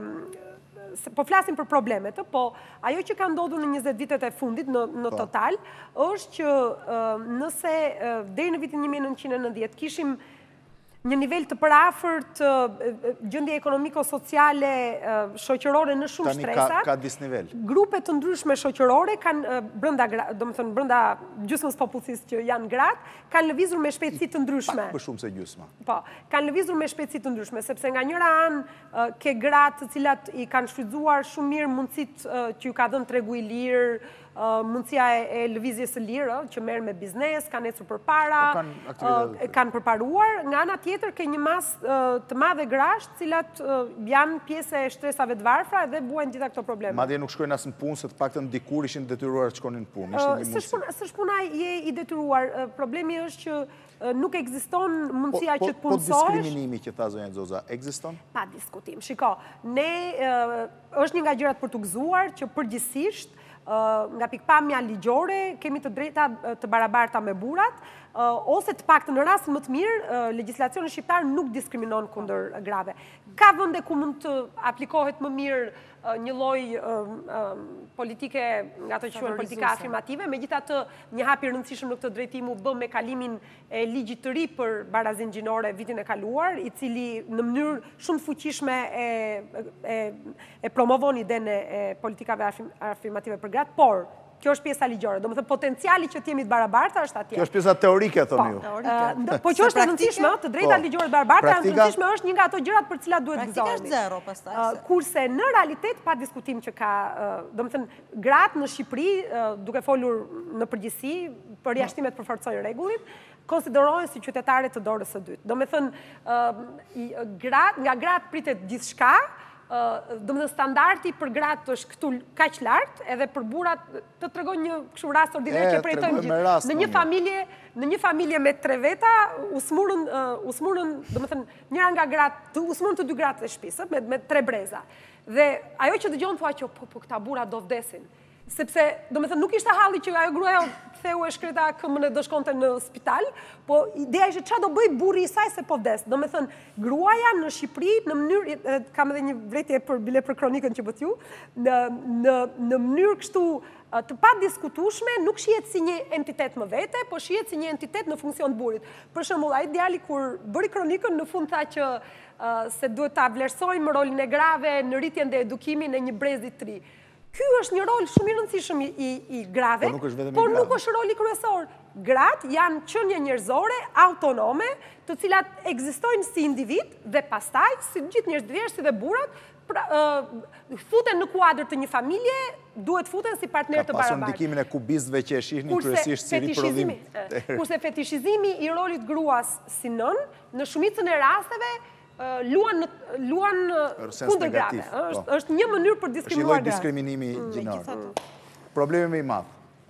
po flasim për problemet, po ajo që ka ndodhur në 20 vitet e fundit në total është që nëse deri në vitin 1990 kishim një nivel të përafërt gjendje ekonomiko-sociale shoqërore në shumë shtresa. Tani ka disnivel. Grupe të ndryshme shoqërore kanë brenda gjysmës popullsisë që janë gratë, kanë lëvizur me shpejtësi të ndryshme. Pak më shumë se gjysma. Po, kanë lëvizur me shpejtësi të ndryshme, sepse nga njëra anë ke gratë të cilat i kanë shfrytzuar shumë mirë mundësitë që ju ka dhënë tregu i lirë, mundësia e lëvizjes së lirë, që merr me biznes, kanë ecur përpara, kanë përparuar. Nga ana tjetër ke një masë të madhe grash, të cilat janë pjesë e shtresave të varfra dhe buajnë gjitha këto probleme. Madje nuk shkojnë as në punë, se të paktën dikur ishin detyruar të shkonin në punë. S'është puna je i detyruar. Problemi është që nuk ekziston mundësia që të punësohesh. Po diskriminimi që tha zonja Zoza, ekziston? Pa diskutim. Shiko, është një nga gjërat për të gëzuar që përgjithsisht nga pikpamja ligjore kemi të drejta të barabarta me burrat, ose të paktën në rast më të mirë, legjislacioni shqiptar nuk diskriminon kundër grave. Ka vende ku mund të aplikohet më mirë një lloj politike, nga ato që quhen politika afirmative, megjithatë një hap i rëndësishëm në këtë drejtim u bë me kalimin e ligjit të ri për barazin gjinore vitin e kaluar, i cili në mënyrë shumë fuqishme e promovon idenë e politikave afirmative për gratë, por kjo është pjesa ligjore. Domethënë potenciali që të jemi të barabarta është atje. Kjo është pjesa teorike, thoni ju. Po që është e rëndësishme, të drejta ligjore të barabarta, e rëndësishme është një nga ato gjërat për cilat duhet gëzohemi. Praktika është zero, pastaj. Kurse në realitet pa diskutim që ka, domethënë gratë në Shqipëri, duke folur në përgjithësi, përjashtimet përforcojnë rregullin, konsiderohen si qytetare të dorës së dytë. Domethënë nga gratë pritet gjithçka. Domethënë standardi për gratë është këtu kaq lart, edhe për burrat të tregoj një kështu rast ordiner që përjetojmë gjithë. Në një familje me 3 veta, u smurën, domethënë njëra nga gratë, u smurën të 2 gratë të shtëpisë me 3 breza. Dhe ajo që dëgjon thua që po këta burra do vdesin. Sepse, domethënë, nuk ishte halli që ajo gruaja theu e shkreta këmbën e do shkonte në spital, po ideja ishte çfarë do bëj burri i saj se po vdes. Domethënë, gruaja në Shqipëri në mënyrë, kam edhe një vërejtje për kronikën që bët ju, në mënyrë kështu të pa diskutueshme, nuk shihet si një entitet më vete, po shihet si një entitet në funksion të burrit. Për shembull, ai djali kur bëri kronikën në fund tha që se duhet ta vlerësojmë rolin e grave në rritjen dhe edukimin e një brezi të ri. Ky është një rol shumë i rëndësishëm i grave, por nuk është roli kryesor. Gratë janë qenie njerëzore, autonome, të cilat ekzistojnë si individ dhe pastaj, si gjithë njerëzit si dhe burrat, futen në kuadër të një familje, duhet futen si partner të barabartë. Ka pasur ndikimin e kubistëve që e shihnin kryesisht si riprodhim. Kurse fetishizimi i rolit gruas si nën, në shumicën e rasteve luan kundër grave. Është një mënyrë për diskriminuar grave. Është një lloj diskriminimi gjinor. Problemi më i madh.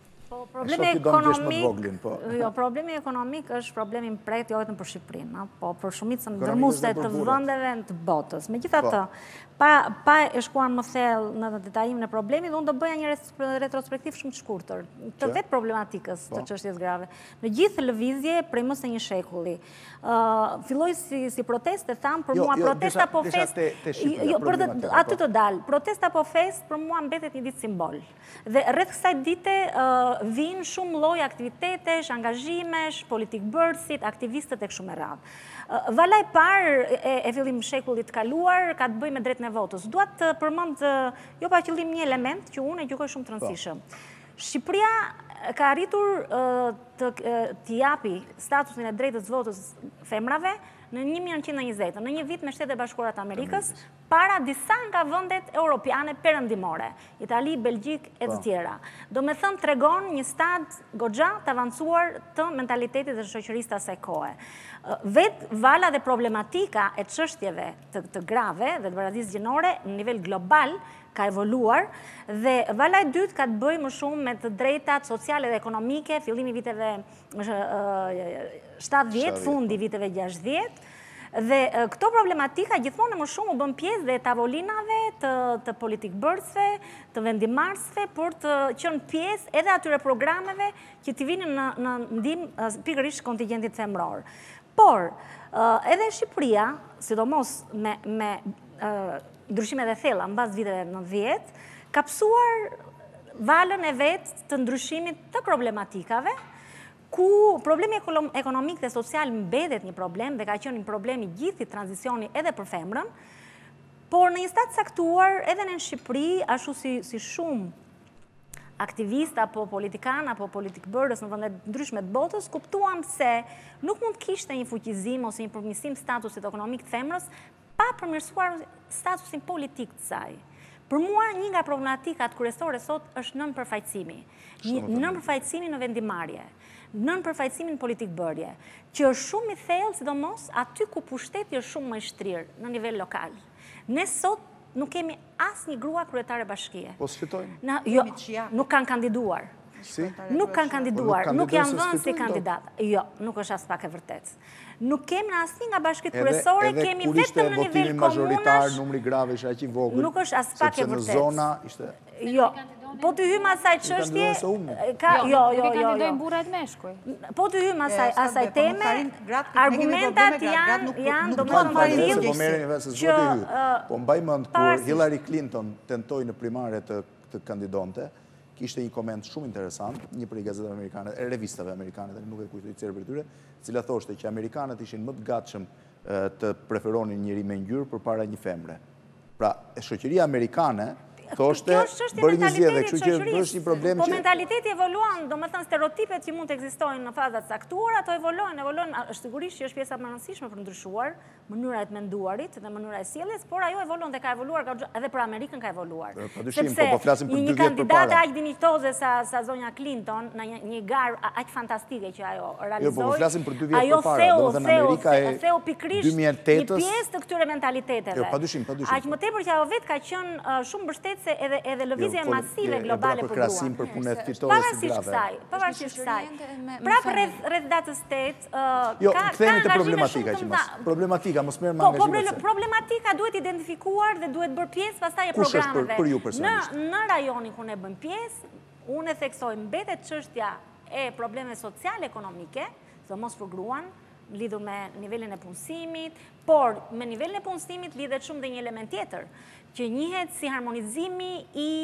Problemi ekonomik është problemi mprejt jo vetëm për Shqipërinë, po për shumicën ndërmuese të vendeve të botës. Megjithatë, pa e shkuar më thellë në detajimin e problemit, unë do bëja një retrospektiv shumë të shkurtër të vetë problematikës të çështjes grave. Në gjithë lëvizje prej më se një shekulli. Filloi si proteste, tham, për mua protesta po fest, aty të dalë, protesta po fest për mua mbetet një ditë simbol. Dhe rreth kësaj dite vinë shumë lloj aktivitetesh, angazhimesh, politik bërësit, aktivistët e kështu me radhë. Vala e parë e fillim shekullit kaluar ka të bëjë me drejtën e votës. Dua të përmend jo pa qëllim një element që unë e gjykoj shumë të rëndësishëm. Shqipëria ka arritur të japi statusin e drejtës votës femrave në 1920, në një vit me Shtetet e Bashkuara të Amerikës, para disa nga vëndet europiane perëndimore, Itali, Belgjik e të tjera. Do me thënë tregon një stad goxha të avancuar të mentalitetit dhe shoqërisë të asaj kohe. Vetë vala dhe problematika e çështjeve të grave dhe të barazisë gjinore në nivel global ka evoluar dhe vala e dytë ka të bëjë më shumë me të drejtat sociale dhe ekonomike, fillimi viteve 70, fundi viteve 60, dhe këto problematika gjithmonë më shumë u bën pjesë dhe tavolinave të politikbërësve, të vendimarrësve, por të qenë pjesë edhe atyre programeve që t'i vinin në ndihmë pikërisht kontingentit femror. Por, edhe Shqipëria, sidomos me ndryshime dhe thella në bazë viteve 90, ka pësuar valën e vetë të ndryshimit të problematikave, ku problemi ekonomik dhe social mbetet një problem dhe ka qenë një problem i gjithë i tranzicioni edhe për femrën, por në një stat saktuar edhe në Shqipëri, ashtu si shumë aktivista apo politikan apo politikbërës në vendet ndryshme të botës, kuptuam se nuk mund kishte një fuqizim ose një përmirësim statusit ekonomik të femrës pa përmirësuar statusin politik të saj. Për mua, një nga problematikat kryesore sot është nënpërfaqësimi. Nënpërfaqësimi në vendimarrje, nënpërfaqësimi në politikbërje, që është shumë i thellë, sidomos aty ku pushteti është shumë më i shtrirë në nivel lokal. Ne sot nuk kemi asnjë grua kryetare bashkie. Po sfitojnë? Jo, nuk kanë kandiduar. Nuk kanë kandiduar, nuk janë vënë si kandidat. Jo, nuk është as pak e vërtet. Nuk kemi në asnjë nga bashkitë kryesore, kemi vetëm në nivel komunash. Majoritar, numri grave ishte aq i vogël. Nuk është as pak e vërtet. Sepse në zona ishte. Jo, po të hymë asaj çështje, jo. Kandidojnë burrat meshkuj. Po të hymë asaj teme, argumentat janë domethënë që po mbaj mend kur Hillary Clinton tentoi në primare të kandidonte, kishte një koment shumë interesant, një prej gazetave amerikane, revistave amerikane, nuk e kujtoj cilë për tyre, cila thoshte që amerikanët ishin më të gatshëm të preferonin njëri me ngjyrë përpara një femre. Pra, shoqëria amerikane thoshte bëri një zgjedhje, kështu që është një problem që... Po mentaliteti evoluan, do me thënë stereotipet që mund të ekzistojnë në fazat saktuar, ato evoluan, është sigurisht që është pjesa më e rëndësishme për ndryshuar mënyra e menduarit dhe mënyra e sjelljes, por ajo evoluon dhe ka evoluar edhe për Amerikën ka evoluar. Sepse një kandidate aq dinjitoze sa zonja Clinton në një garë aq fantastike që ajo realizoi, ajo theu pikërisht një pjesë të këtyre mentaliteteve. Aq më tepër që ajo vetë ka qenë shumë mbështetëse edhe lëvizje masive globale për gruan. Pavarësisht kësaj. Prapë rreth datës 8, kthehemi te problematika që mos. Problematika mos merr më angazhimet. Problematika duhet identifikuar dhe duhet bërë pjesë pastaj e programeve. Për ju personalisht. Në rajonin ku ne bëjmë pjesë, unë e theksoj mbetet çështja e probleme sociale ekonomike, sidomos për gruan, lidhur me nivelin e punësimit, por me nivelin e punësimit lidhet shumë dhe një element tjetër, që njihet si harmonizimi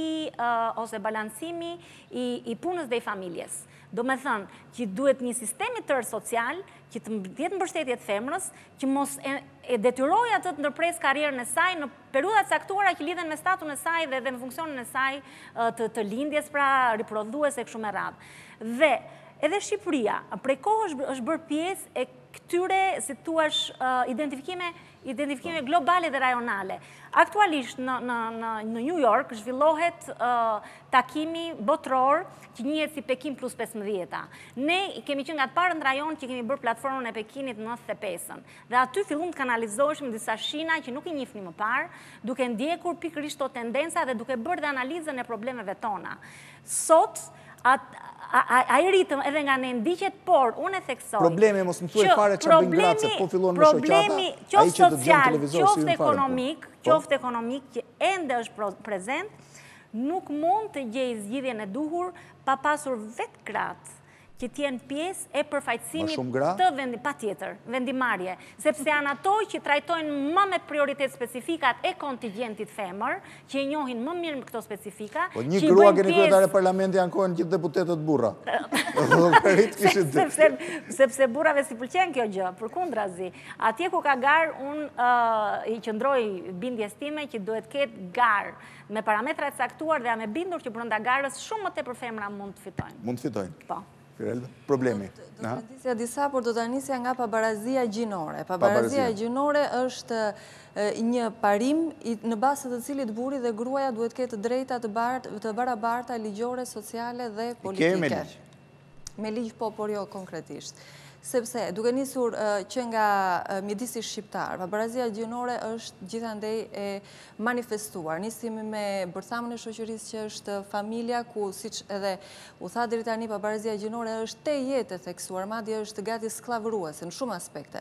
ose balancimi i punës dhe i familjes. Do me thënë që duhet një sistemi tërë social, që të jetë mbështetje të femrës, që mos e detyroj atë të ndërpres karrierën e saj në periudat saktuara që lidhen me statun e saj dhe me funksionin e saj të lindjes, pra riprodhuese kështu me radhë. Dhe edhe Shqipëria, prej kohë është bërë pjesë e këtyre, si thuash, identifikime globale dhe rajonale. Aktualisht në New York zhvillohet takimi botror që njihet si Pekin plus 15. Ne kemi qenë nga të parë në rajon që kemi bërë platformën e Pekinit në 95-ën. Dhe aty fillum të kanalizoheshim disa shina që nuk i njihni më parë, duke ndjekur pikërisht to tendenca dhe duke bërë dhe analizën e problemeve tona. Sot, ai ritëm edhe nga ne ndiqet, por unë e theksoj problemi mos më thuaj fare çfarë bën gratë se po fillon me shoqata, ai që të dëgjon televizor si qoftë ekonomik që ende është prezent, nuk mund të gjejë zgjidhjen e duhur pa pasur vetë gratë që t'jenë pjesë e përfaqësimit të vendi, patjetër, vendimarrje, sepse janë ato që trajtojnë më me prioritet specifikat e kontingentit femër, që e njohin më mirë këto specifika. Po një grua keni kryetare parlamenti ankohen gjithë deputetët burra. Sepse burrave si pëlqen kjo gjë, përkundrazi. Atje ku ka garë, unë i qëndroj bindjes time që duhet ketë garë me parametrat saktuar dhe jam e bindur që brenda garës shumë më tepër femra mund të fitojnë. Mund të fitojnë. Po. Problemi. Do të rendisja disa, por do të rendisja nga pabarazia gjinore. Pabarazia gjinore është një parim në bazë të cilit burri dhe gruaja duhet ketë drejta të barabarta ligjore, sociale dhe politike. Me ligj po, por jo konkretisht. Sepse, duke nisur që nga mjedisi shqiptar, pabarazia gjinore është gjithandej e manifestuar. Nisimi me bërthamën e shoqërisë që është familja, ku siç edhe u tha deri tani, pabarazia gjinore është te jetë e theksuar, madje është gati skllavëruese në shumë aspekte.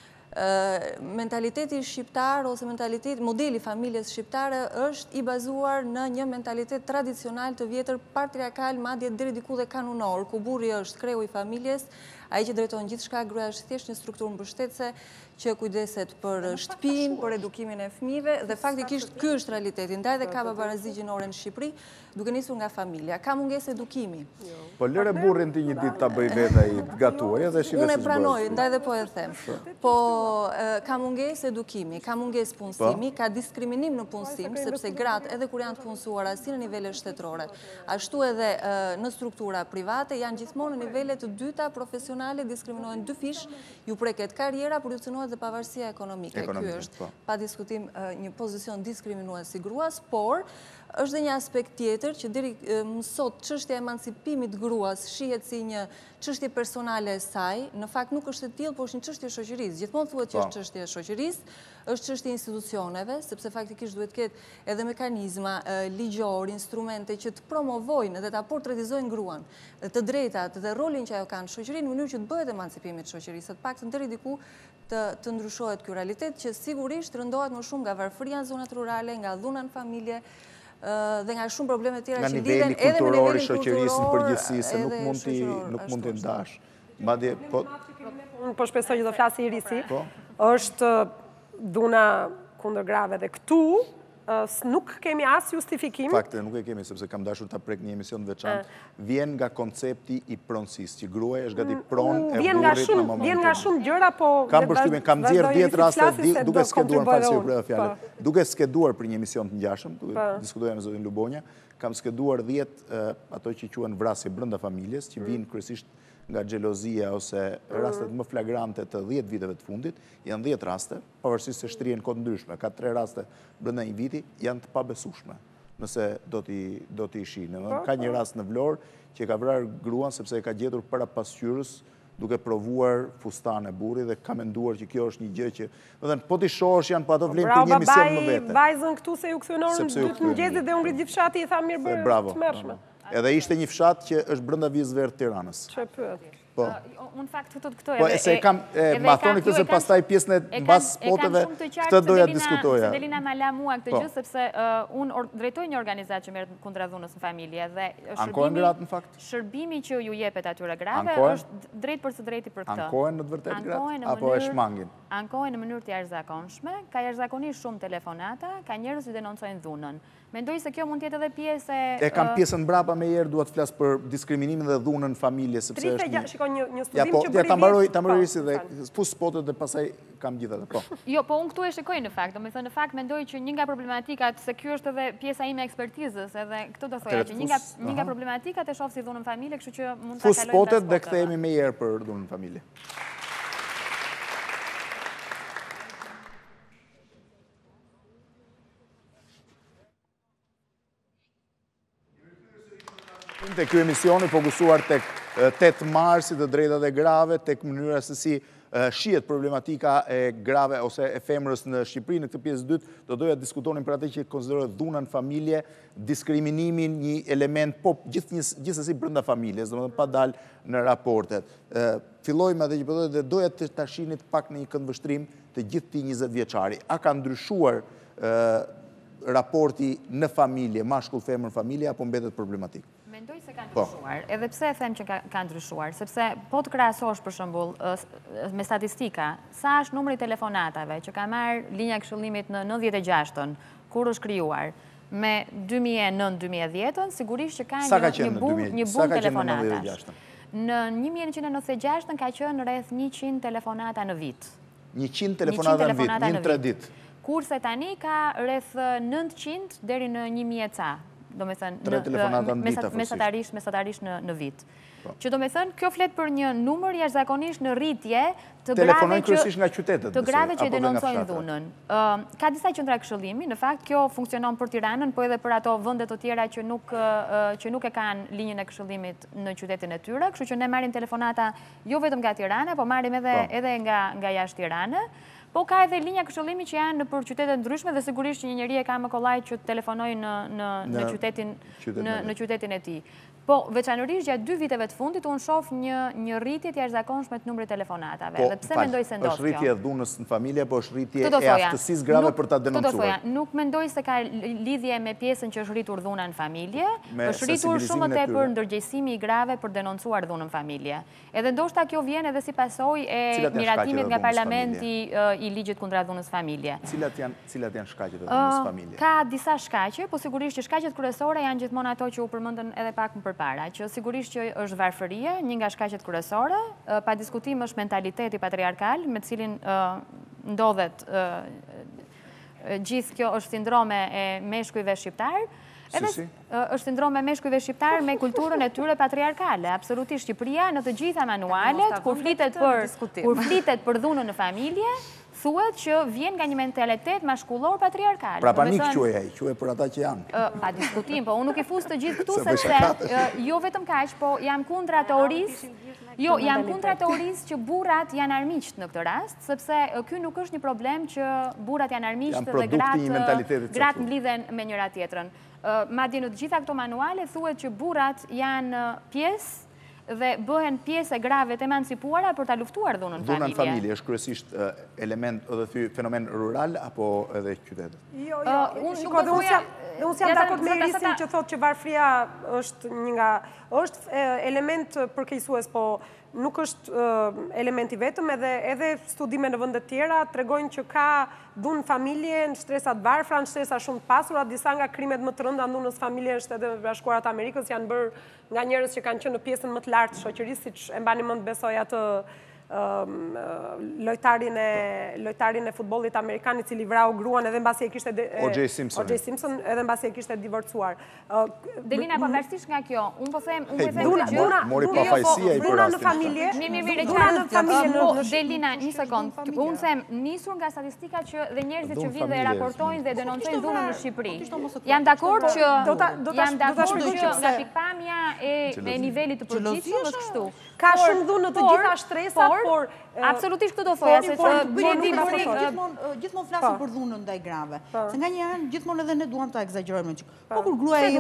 Mentaliteti shqiptar ose modeli familjes shqiptare është i bazuar në një mentalitet tradicional të vjetër, patriarkal, madje deri diku dhe kanunor, ku burri është kreu i familjes, ai që drejton gjithçka, gruaja është thjesht një strukturë mbështetëse që kujdeset për shtëpinë, për edukimin e fëmijëve, dhe faktikisht ky është realiteti. Ndaj dhe ka pabarazi gjinore në Shqipëri, duke nisur nga familja. Ka mungesë edukimi. Po lëre burrin ti një ditë ta bëj vetë ai gatuaj edhe shive. Unë e pranoj, ndaj dhe po e them. Po ka mungesë edukimi, ka mungesë punësimi, ka diskriminim në punësim, sepse gratë edhe kur janë të punësuara si në nivele shtetërore, ashtu edhe në struktura private, janë gjithmonë në nivele të dyta profesionale, diskriminohen dy fish, ju preket karriera, por ju cënohet dhe pavarësia ekonomike. Ky është pa diskutim një pozicion diskriminues si gruas, por është dhe një aspekt tjetër që deri më sot çështja e emancipimit gruas shihet si një çështje personale e saj, në fakt nuk është e tillë, por është një çështje e shoqërisë. Gjithmonë thuhet që është çështje e shoqërisë, është çështje e institucioneve, sepse faktikisht duhet ketë edhe mekanizma ligjor, instrumente që të promovojnë dhe ta portretizojnë gruan, të drejtat dhe rolin që ajo ka në shoqëri në mënyrë që të bëhet emancipimi i shoqërisë, të paktën deri diku të ndryshohet ky realitet që sigurisht rëndohet më shumë nga varfëria në zonat rurale, nga dhuna në familje, dhe nga shumë probleme tjera që lidhen edhe me nivelin shoqërisë në përgjithësi, se nuk mund të ndash. Madje unë po shpresoj që do flasi Irisi. Është dhuna kundër grave dhe këtu nuk kemi as justifikim. Fakte, nuk e kemi, sepse kam dashur ta prek një emision veçantë. Vjen nga koncepti i pronësisë, që gruaja është gati pronë e burrit në momentin. Vjen nga shumë gjëra, po kam përshtypjen, kam nxjerr 10 raste duke skeduar duke skeduar për një emision të ngjashëm, diskutoja me zotin Lubonja, kam skeduar 10 ato që quhen vrasje brenda familjes, që vijnë kryesisht nga xhelozia ose rastet më flagrante të 10 viteve të fundit, janë 10 raste, pavarësisht se shtrihen kohë ndryshme, ka 3 raste brenda një viti, janë të pabesueshme, nëse do t'i shihin. Ka një rast në Vlorë që ka vrarë gruan sepse e ka gjetur para pasqyrës duke provuar fustan e burrit dhe ka menduar që kjo është një gjë që, do të thënë, po ti shohësh janë, po ato vlen për një emision më vete. Vajzën këtu se ju kthyen orën 2 të mëngjesit dhe u ngrit gjithë fshati i tha mirë bërë, tmerrshme. Edhe ishte një fshat që është brenda vizëver të Tiranës. Çe pyet? Po. Unë fakt këto Po se kam ma thoni këtë se pastaj pjesën e mbas spoteve këtë doja të diskutoja. Delina ma la mua këtë gjë sepse unë drejtoj një organizatë që merret kundra dhunës në familje dhe shërbimi që ju jepet atyre grave është drejt për së drejti për këtë. Ankohen në të vërtetë gratë apo e shmangin? Ankohen në mënyrë të jashtëzakonshme, ka jashtëzakonisht shumë telefonata, ka njerëz që denoncojnë dhunën. Mendoj se kjo mund të jetë edhe pjesë e kam pjesën mbrapa me herë, dua të flas për diskriminimin dhe dhunën në familje sepse është shikoj një studim që bëri. Ta mbaroj si dhe fus spotet dhe pastaj kam gjithatë. Po. Jo, po unë këtu e shikoj në fakt, domethënë në fakt mendoj që një nga problematikat, se ky është edhe pjesa ime e ekspertizës, edhe këtë do thoya që një nga problematikat e shoh si dhunën në familje, kështu që mund ta kalojmë. Fus spotet dhe kthehemi më herë për dhunën në familje. Të kjo emisioni fokusuar tek 8 marsit dhe drejtat e grave, tek mënyra se si shihet problematika e grave ose e femrës në Shqipëri. Në këtë pjesë dytë do doja të diskutonim për atë që konsiderohet dhuna në familje, diskriminimin, një element po gjithsesi brenda familjes, domethënë pa dalë në raportet. Fillojmë atë që po thotë dhe doja të ta shinit pak në një këndvështrim të gjithë ti 20 vjeçari. A ka ndryshuar raporti në familje, mashkull femër familje, apo mbetet problematik? Mendoj se ka ndryshuar, edhe pse e them që ka ndryshuar, sepse po të krahasosh për shembull me statistika, sa është numri i telefonatave që ka marrë linja e këshillimit në 96-ën, kur është krijuar, me 2009-2010-ën, sigurisht që ka një boom telefonatash. Në 1996-ën ka qenë rreth 100 telefonata në vit. 100 telefonata në vit, një 3 ditë. Kurse tani ka rreth 900 deri në 1000 ca do me thënë, mesatarisht në vit. Që do me thënë, kjo flet për një numër jashtëzakonisht në rritje të grave që i denoncojnë dhunën. Ka disa qendra këshillimi, në fakt kjo funksionon për Tiranën, po edhe për ato vende të tjera që nuk e kanë linjën e këshillimit në qytetin e tyre, kështu që ne marrim telefonata jo vetëm nga Tirana, po marrim edhe nga jashtë Tirane. Po ka edhe linja këshillimi që janë për qytetet ndryshme dhe sigurisht që një njeri e ka më kollaj që telefonoj në qytetin e tij. Po, veçanërisht gjatë 2 viteve të fundit, unë shoh një rritje të jashtëzakonshme të numrit telefonatave. Dhe pse mendoj se ndodh kjo? Është rritje e dhunës në familje, po është rritje e aftësisë grave për ta denoncuar. Nuk mendoj se ka lidhje me pjesën që është rritur dhuna në familje, është rritur shumë më tepër ndërgjegjësimi i grave për denoncuar dhunën në familje. Edhe ndoshta kjo vjen edhe si pasojë e miratimit nga Parlamenti i ligjit kundra dhunës familje. Cilat janë shkaqet e dhunës familje? Ka disa shkaqe, po sigurisht që shkaqet kryesore janë gjithmonë ato që u përmendën edhe pak më përpara, që sigurisht që është varfëria, një nga shkaqet kryesore, pa diskutim është mentaliteti patriarkal, me të cilin ndodhet gjithë kjo është sindrome e meshkujve shqiptar. Është sindrome e meshkujve shqiptar me kulturën e tyre patriarkale. Absolutisht, Shqipëria në të gjitha manualet, kur flitet për dhunën në familje, thuhet që vjen nga një mentalitet mashkullor patriarkal. Pra panik quaj për ata që janë. Pa diskutim, po unë nuk i fus të gjithë këtu, sepse jo vetëm kaq, po jam kundra teorisë që burrat janë armiqt në këtë rast, sepse ky nuk është një problem që burrat janë armiqt dhe gratë mblidhen me njëra tjetrën. Madje në të gjitha këto manuale thuhet që burrat janë pjesë dhe bëhen pjesë e grave të emancipuara për ta luftuar dhunën familje. Dhuna në familje është kryesisht element edhe fenomen rural apo edhe qytet? Jo, unë jam dakord me Irisin që thotë që varfëria është element përkeqësues, po nuk është elementi vetëm, edhe studime në vende tjera tregojnë që ka dhunë familje në shtresat varfra, në shtresa shumë të pasura, disa nga krimet më të rënda në dhunës familje në Shtetet e Bashkuara të Amerikës janë bërë nga njerëz që kanë qenë në pjesën më të lartë të shoqërisë, siç e mbani mend besoj atë lojtarin e futbollit amerikan I cili vrau gruan edhe mbasi e kishte O.J. Simpson edhe mbasi e kishte divorcuar. Delina, pavarësisht nga kjo, unë po them mori pafajësia I dhuna në familje. Delina, një sekond. Unë them nisur nga statistika që dhe njerëzit që vinë dhe raportojnë dhe denoncojnë dhunën në Shqipëri. Jam dakord që nga pikpamja e nivelit të përgjithshëm është kështu. Ka shumë dhunë në të gjitha shtresat, por absolutisht këtë do thoja se gjithmonë flasim për dhunën ndaj grave. Se nganjëherë gjithmonë edhe ne duam ta egzagjerojmë çik. Po kur gruaja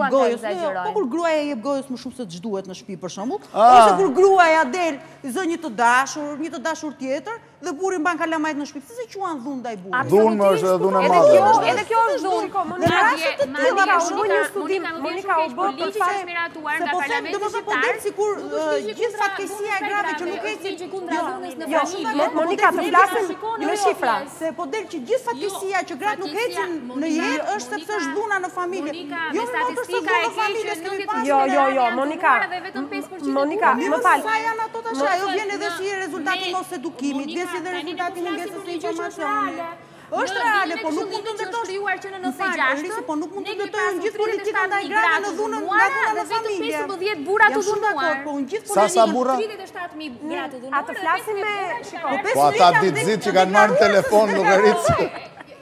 I jep gojës më shumë se ç'duhet në shtëpi për shembull, ose kur gruaja del zë një të dashur tjetër dhe burri mban kalamajt në shtëpi, se quan dhunë ndaj burrit. Dhunë është dhunë e madhe. Edhe kjo është dhunë. Në raste të tilla u bë një studim, Monika u bë për fat miratuar nga Parlamenti shqiptar. Sikur gjithë fatkeqësia e grave që nuk ecin kundra dhunës në familje. Monika, të flasim me shifra. Se po del që gjithë fatkeqësia që gratë nuk ecin në jetë është sepse është dhuna në familje. Jo statistika e keqe Jo, Monika. Monika, më fal. Sa janë ato tash? Ajo vjen edhe si rezultati mos edukimit, vjen si dhe rezultati mungesës së informacionit. Është reale, po nuk mund të ndërtosh krijuar që në 96, po nuk mund të ndërtojmë gjithë politikën ndaj grave në dhunën në familje. 15 burra të dhunuar. Po gjithë politikën sa burra? 37000 gra të dhunuar. Atë flasim me Po ata ditëzit që kanë marrë telefon llogaritës.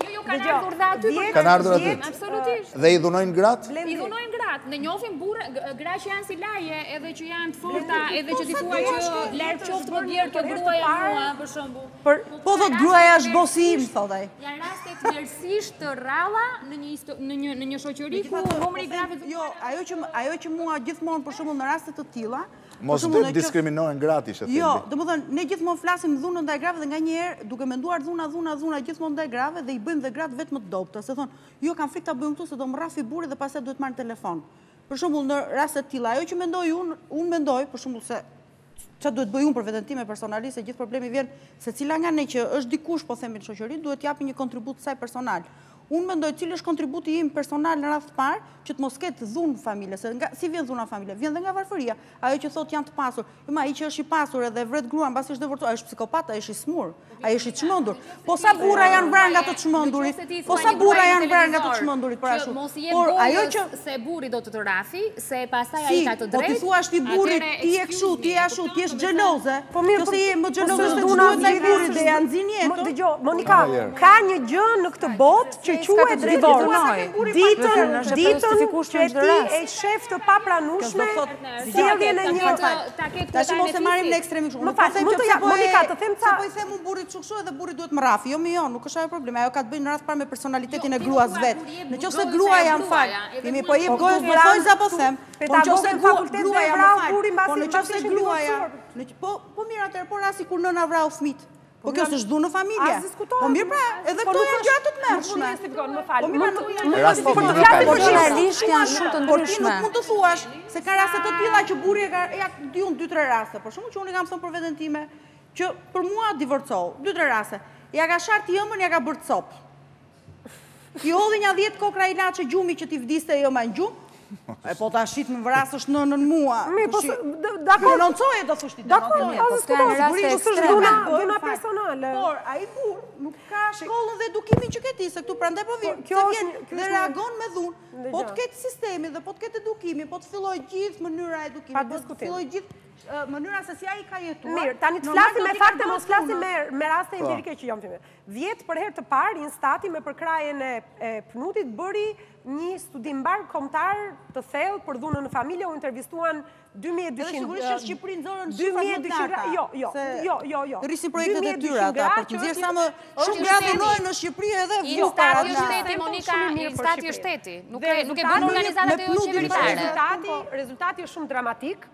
Kanë ardhur aty. Absolutisht. Dhe I dhunojnë gratë? I dhunojnë gratë. Ne njohim burra, gra që janë si laje, edhe që janë të forta, edhe që di thua që larg qoftë më djerë kjo gruaja mua, për shembull. Po thot gruaja është bosi im, thot ai. Janë raste të tërësisht të rralla në një shoqëri ku numri I grave. Jo, ajo që mua gjithmonë për shembull në raste të tilla mos të diskriminohen gratë ishte thënë. Jo, domethënë ne gjithmonë flasim dhunën ndaj grave dhe nganjëherë duke menduar dhuna gjithmonë ndaj grave dhe I bëjmë dhe gratë vetëm të dobta, se thonë, jo kam frikë ta bëjmë këtu se do më rrafi burri dhe pastaj duhet marr telefon. Për shembull në raste të tilla, ajo që mendoj unë mendoj për shembull se çfarë duhet bëj unë për veten time personalisht, se gjithë problemi vjen se cila nga ne që është dikush po themi në shoqëri duhet japi një kontribut saj personal. Unë mendoj cilë është kontributi im personal në radhë të parë që të mos ketë dhunë në familje, se si vjen dhuna në familje, vjen dhe nga varfëria. Ajo që thotë janë të pasur, ai që është i pasur edhe vret gruan mbasi është divorcuar, ai është psikopat, ai është i smur, ai është i çmendur. Po sa burra janë vrarë nga të çmendurit? Po sa burra janë vrarë nga të çmendurit për ashtu? Por ajo që se burri do të të rafi, se pastaj ai ka të drejtë. Po ti thuash ti burrit, ti je kështu, ti je ashtu, ti je xheloze. Po mirë, se je më xheloze se duhet ai burri dhe janë nxin jetën. Dëgjoj, Monika, ka një gjë në këtë botë që quhet divorc. Ditën që ti e shef të papranueshme, sjelljen e një tash mos e marrim në ekstrem kështu. Më fal, Monika, të them ca. Po i them un burrit çu edhe burri duhet më rafi. Jo, jo, nuk është ajo problemi. Ajo ka të bëjë në radhë parë me personalitetin e gruas vet. Nëse grua janë fal, kemi po jep gojës po thonjë apo them. Po nëse grua janë fal, po nëse grua janë. Po mirë atëherë, po rasti kur nëna vrau fëmit. Po kjo s'është dhunë në familje. Po mirë pra, edhe këto janë gjëra të mërshme. Më fal. Po realisht janë shumë të ndryshme. Nuk mund të thuash se ka raste të tilla që burri ja di unë 2-3 raste. Për shkakun që unë kam thënë për veten time që për mua divorcou 2-3 raste. Ja ka sharti ëmën, ja ka bërë cop. I hodhi një 10 kokra ilaçe gjumi që ti vdiste ëma në gjumë. E po ta shit më vrasësh nënën mua. Po dakor, denoncoje do thosh ti. Dakor, është dhuna personale. Por ai burr nuk ka shkollën dhe edukimin që ke ti, se këtu prandaj po vjen. Kjo vjen dhe reagon me dhunë. Po të ketë sistemi dhe po të ketë edukimi, po të fillojë gjithë mënyra e edukimit, po të fillojë gjithë mënyra se si ai ka jetuar. Mirë, tani të flasim me fakte, mos flasim me raste empirike që jam tyme. Vjet për herë të parë Instati me përkrajen e Pnutit bëri një studim mbar kombëtar të thellë për dhunën në familje, u intervistuan 2200. Sigurisht në Shqipëri nxorën shifra më të larta. Jo. Rrisin projektet e tyre ata për të nxjerrë sa më shumë gra punojnë në Shqipëri edhe Instati është shteti, Monika, Instati është shteti. Nuk e bën organizatat e qeveritare. Rezultati është shumë dramatik.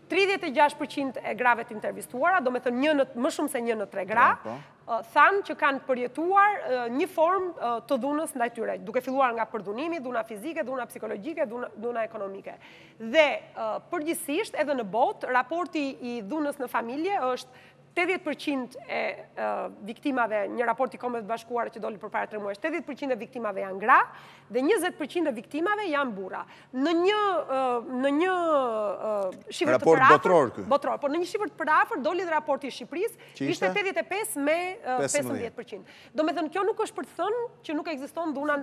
36% e grave të intervistuara, do me thënë më shumë se 1 në 3 gra, thanë që kanë përjetuar një formë të dhunës ndaj tyre, duke filluar nga përdhunimi, dhuna fizike, dhuna psikologjike, dhuna ekonomike. Dhe përgjithsisht edhe në botë, raporti i dhunës në familje është 80% e viktimave, një raport i Kombeve të Bashkuara që doli përpara 3 muajsh, 80% e viktimave janë gra dhe 20% e viktimave janë burra. Në një shifër të përafër, por në një shifër të përafër doli dhe raporti i Shqipërisë, ishte 85 me 15%. Do me thënë, kjo nuk është për të thënë që nuk ekziston dhuna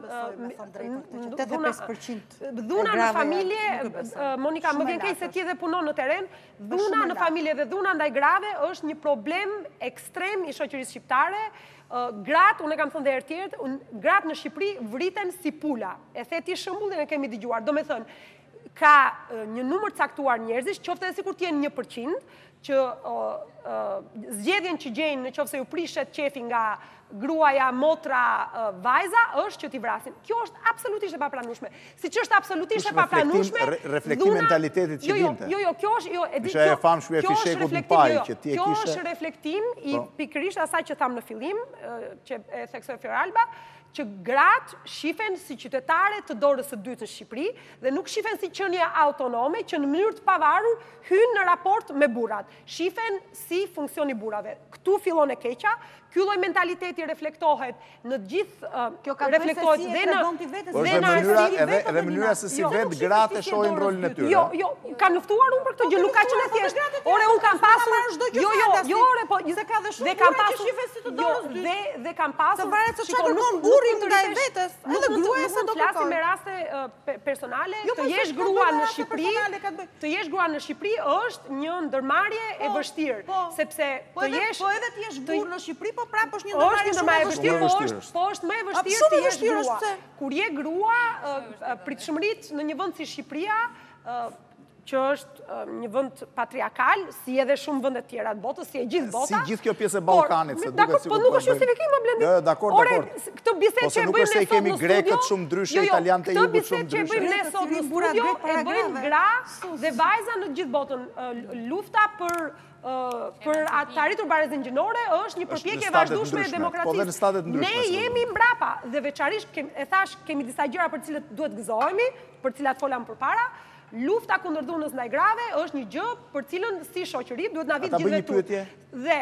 në familje. Monika, më vjen keq se ti edhe punon në terren, dhuna në familje dhe dhuna ndaj grave është një problem ekstrem i shoqërisë shqiptare. Gratë, unë e kam thënë dhe herë tjerë, gratë në Shqipëri vriten si pula. E the ti shembullin e kemi dëgjuar. Do me thënë, ka një numër caktuar njerëzish, qoftë edhe sikur të jenë 1%, që zgjedhjen që gjejnë në qoftë se ju prishet qefi nga gruaja, motra, vajza, është që t'i vrasin. Kjo është absolutisht e papranueshme. Siç është absolutisht e papranueshme. Reflektim mentalitetit që dinte. Jo, kjo është, Isha e famshme e fishekut në paj që ti e kishe. Kjo është reflektim i pikërisht asaj që thamë në fillim, që e theksoi Fioralba, që gratë shifen si qytetare të dorës së dytë në Shqipëri dhe nuk shifen si qenie autonome që në mënyrë të pavarur hynë në raport me burrat. Shifen si funksioni burrave. Këtu fillon e keqja. Ky lloj mentaliteti reflektohet në gjithë reflektohet dhe në mënyra se si vetë gratë shohin rolin e tyre. Jo, kam luftuar unë për këtë gjë, nuk ka qenë thjesht. Ore unë kam pasur dhe kam pasur dhe kam pasur burrin ndaj vetes, edhe gruaja sa do të flasim me raste personale, të jesh grua në Shqipëri është një ndërmarrje e vështirë, sepse të jesh po edhe të jesh burr në Shqipëri, po prapë është një ndërmarrje shumë e vështirë. Po është më e vështirë të jesh grua. Kur je grua, pritshmëritë në një vend si Shqipëria, që është një vend patriarkal, si edhe shumë vende të tjera të botës, si e gjithë bota. Si gjithë kjo pjesë e Ballkanit, se duket sikur. Po nuk është justifikim më Blendi. Dakor. Këtë bisedë që e bëjmë ne sot në studio. Kemi grekët shumë ndryshe, italianët e jugut shumë ndryshe. Këtë bisedë që e bëjmë ne sot në studio, e bëjmë gra dhe vajza në gjithë botën. Lufta për të arritur barazën gjinore është një përpjekje vazhdueshme e demokracisë. Ne jemi mbrapa dhe veçanërisht e thash kemi disa gjëra për të cilët duhet gëzohemi, për të cilat folam përpara. Lufta kundër dhunës ndaj grave është një gjë për cilën si shoqëri duhet na vit gjithë vetë. Dhe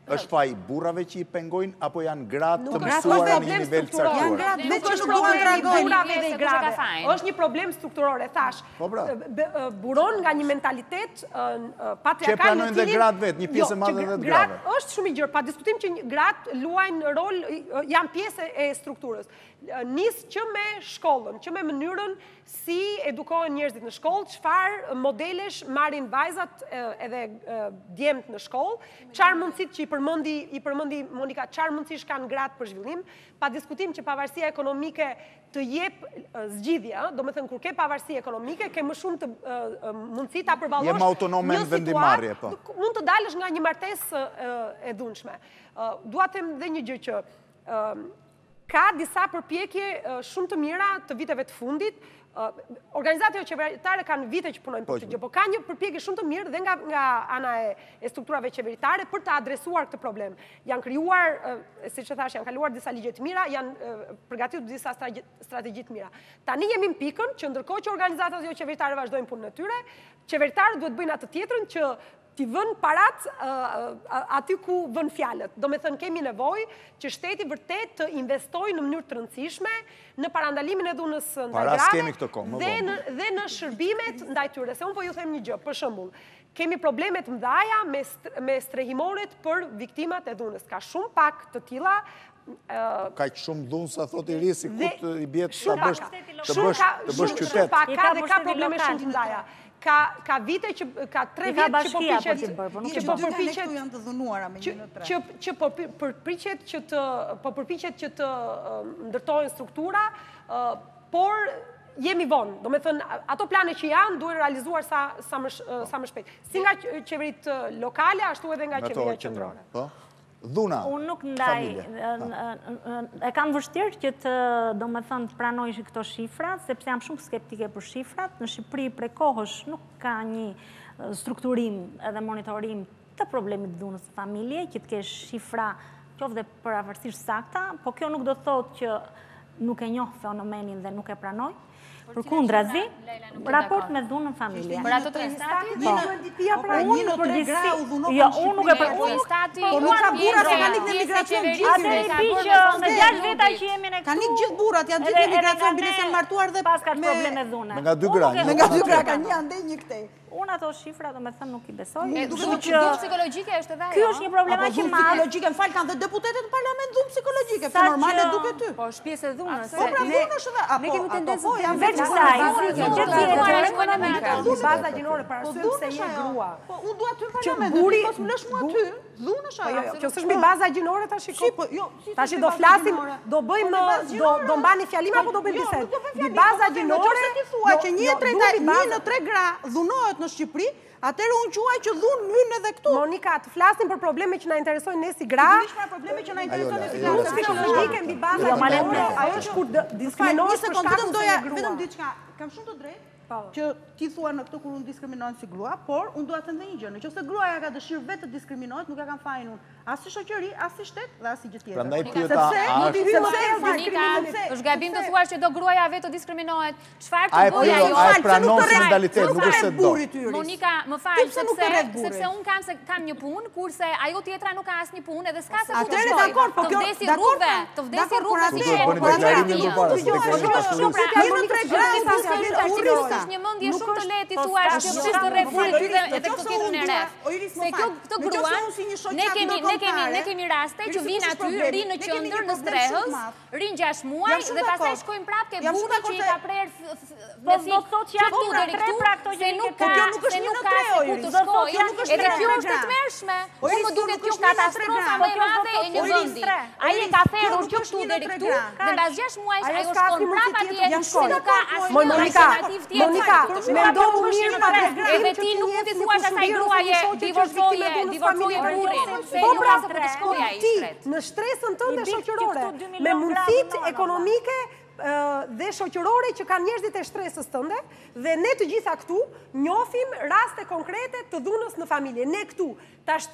është faj burrave që i pengojnë, apo janë gratë të mësuara në një nivel të caktuar? Nuk është problem i burrave dhe i grave. Është një problem strukturor, e thash. Buron nga një mentalitet patriarkal. Që pranojnë dhe gratë vetë, një pjesë madhe dhe të grave. Është shumë i gjërë, pa diskutim që gratë luajnë rol, janë pjesë e strukturës. Nisë që me shkollën, që me mënyrën si edukohen njerëzit në shkollë, çfarë modelesh marrin vajzat edhe djemt në shkollë, çfarë mundësit që i përmendi Monika, çfarë mundësish kanë gratë për zhvillim, pa diskutim që pavarësia ekonomike të jep zgjidhje, do me thënë kur ke pavarësi ekonomike, ke më shumë të mundësi ta përballosh jem autonome në vendimarrje, po. Mund të dalësh nga një martesë e dhunshme. Dua të them dhe një gjë që ka disa përpjekje shumë të mira të viteve të fundit. Organizatat qeveritare kanë vite që punojnë për këtë gjë, por ka një përpjekje shumë të mirë dhe nga ana e strukturave qeveritare për të adresuar këtë problem. Janë krijuar, siç e thash, janë kaluar disa ligje të mira, janë përgatitur disa strategji të mira. Tani jemi në pikën që ndërkohë që organizatat jo qeveritare vazhdojnë punën e tyre, qeveritarët duhet bëjnë atë tjetrën që t'i vën parat aty ku vën fjalët. Do me thënë kemi nevojë që shteti vërtet të investojë në mënyrë të rëndësishme në parandalimin e dhunës ndaj grave dhe në shërbimet ndaj tyre. Se unë po ju them një gjë, për shembull, kemi problemet mëdhaja me strehimoret për viktimat e dhunës. Ka shumë pak të tilla. Ka shumë dhunë, sa thot i risi, ku të i bjetë të bësh qytet. Ka dhe ka probleme shumë të mëdhaja. Ka vite që, ka 3 vjetë që po përpiqet që të ndërtojnë struktura, por jemi vonë. Do me thënë, ato plane që janë duhet realizuar sa më shpejt. Si nga qeverit lokale, ashtu edhe nga qeveria qendrore. Dhuna, unë nuk ndaj, e kam vështirë që të, do me thënë, të pranojsh këto shifra, sepse jam shumë skeptike për shifrat. Në Shqipëri prej kohësh nuk ka një strukturim edhe monitorim të problemit dhunës së familje, që të kesh shifra qoftë për afërsisht sakta, po kjo nuk do të thotë që nuk e njoh fenomenin dhe nuk e pranoj. Përkundrazi, raport me dhunën familje. Për ato të instatit? Unë në 3 gra u dhunoj në Shqipëri. Por nuk ka burra se kanë në migracion gjithë. Atë i bi që në 6 veta që jemi në këtu. Kanë gjithë burrat, janë gjithë në migracion, bile se në martuar dhe pas ka probleme dhune. Me nga 2 gra. Me nga 2 gra kanë një andej një këtej. Unë ato shifra, do me thëmë, nuk i besoj. Dhunë psikologjike është edhe ajo? Kjo është një problema që madh. Psikologjike, më falë, kanë dhe deputetet në parlament dhunë psikologjike, për normale duke ty. Po, është pjesë e dhunës. Po, pra dhunë është dhe, ne kemi tendencë të veç baza gjinore për arsye se je grua. Po, unë dua ty në parlament, dhe pas më lësh mua ty, dhunë është ajo. Që s'është mbi baza gjinore tash shiko. Tash do flasim, do bëjmë, do mbani fjalim apo do bëjmë bisedë. Mbi baza gjinore, që 1/3 gra dhunohet në Shqipëri, atëherë unë quaj që dhunë hynë edhe këtu. Monika, të flasim për probleme që na interesojnë ne si gra. Probleme që na interesojnë ne si gra. Dhunë psikologjike mbi baza gjinore, ajo është kur diskriminohesh për shkak të grua. Vetëm diçka, kam shumë të drejtë që ti thua në këtë kur unë diskriminohen si grua, por unë dua të them një gjë, nëse gruaja ka dëshirë vetë të diskriminohet, nuk e kam fajin unë as si shoqëri, as si shtet dhe as si gjë tjetër. Prandaj pyeta është gabim të thuash që do gruaja vetë të diskriminohet. Çfarë të bëj ajo? Ai pranon mentalitet, nuk është se do. Monika, më fal, sepse unë kam një punë, kurse ajo tjetra nuk ka asnjë punë edhe s'ka se ku të shkoj. Të vdesi rrugëve, të vdesi rrugëve si një mendje shumë të lehtë thuash që është të reflektuar edhe këtë tjetrën e rreth. Se këtë gruan ne kemi raste që vinë aty, rinë në qendër në Strehës, rinë 6 muaj dhe pastaj shkojnë prapë ke burri që i ka prerë me thot që atu deri këtu, se nuk ka ku të shkojë. Edhe kjo është e tmerrshme. Më duket kjo katastrofa më e madhe e një vendi. Ai e ka therrur që këtu deri këtu dhe mbas 6 muaj ajo shkon prapë atje, se nuk ka asnjë alternativë tjetër. Monika, mendohu mirë pa edhe ti nuk mund të thuash asaj gruaje divorcoje burrin, se nuk ka se ku të shkojë ai shtet. Në shtresën tënde shoqërore, me mundësitë ekonomike dhe shoqërore që kanë njerëzit e shtresës tënde, dhe ne të gjitha këtu njofim raste konkrete të dhunës në familje. Ne këtu, tash ti,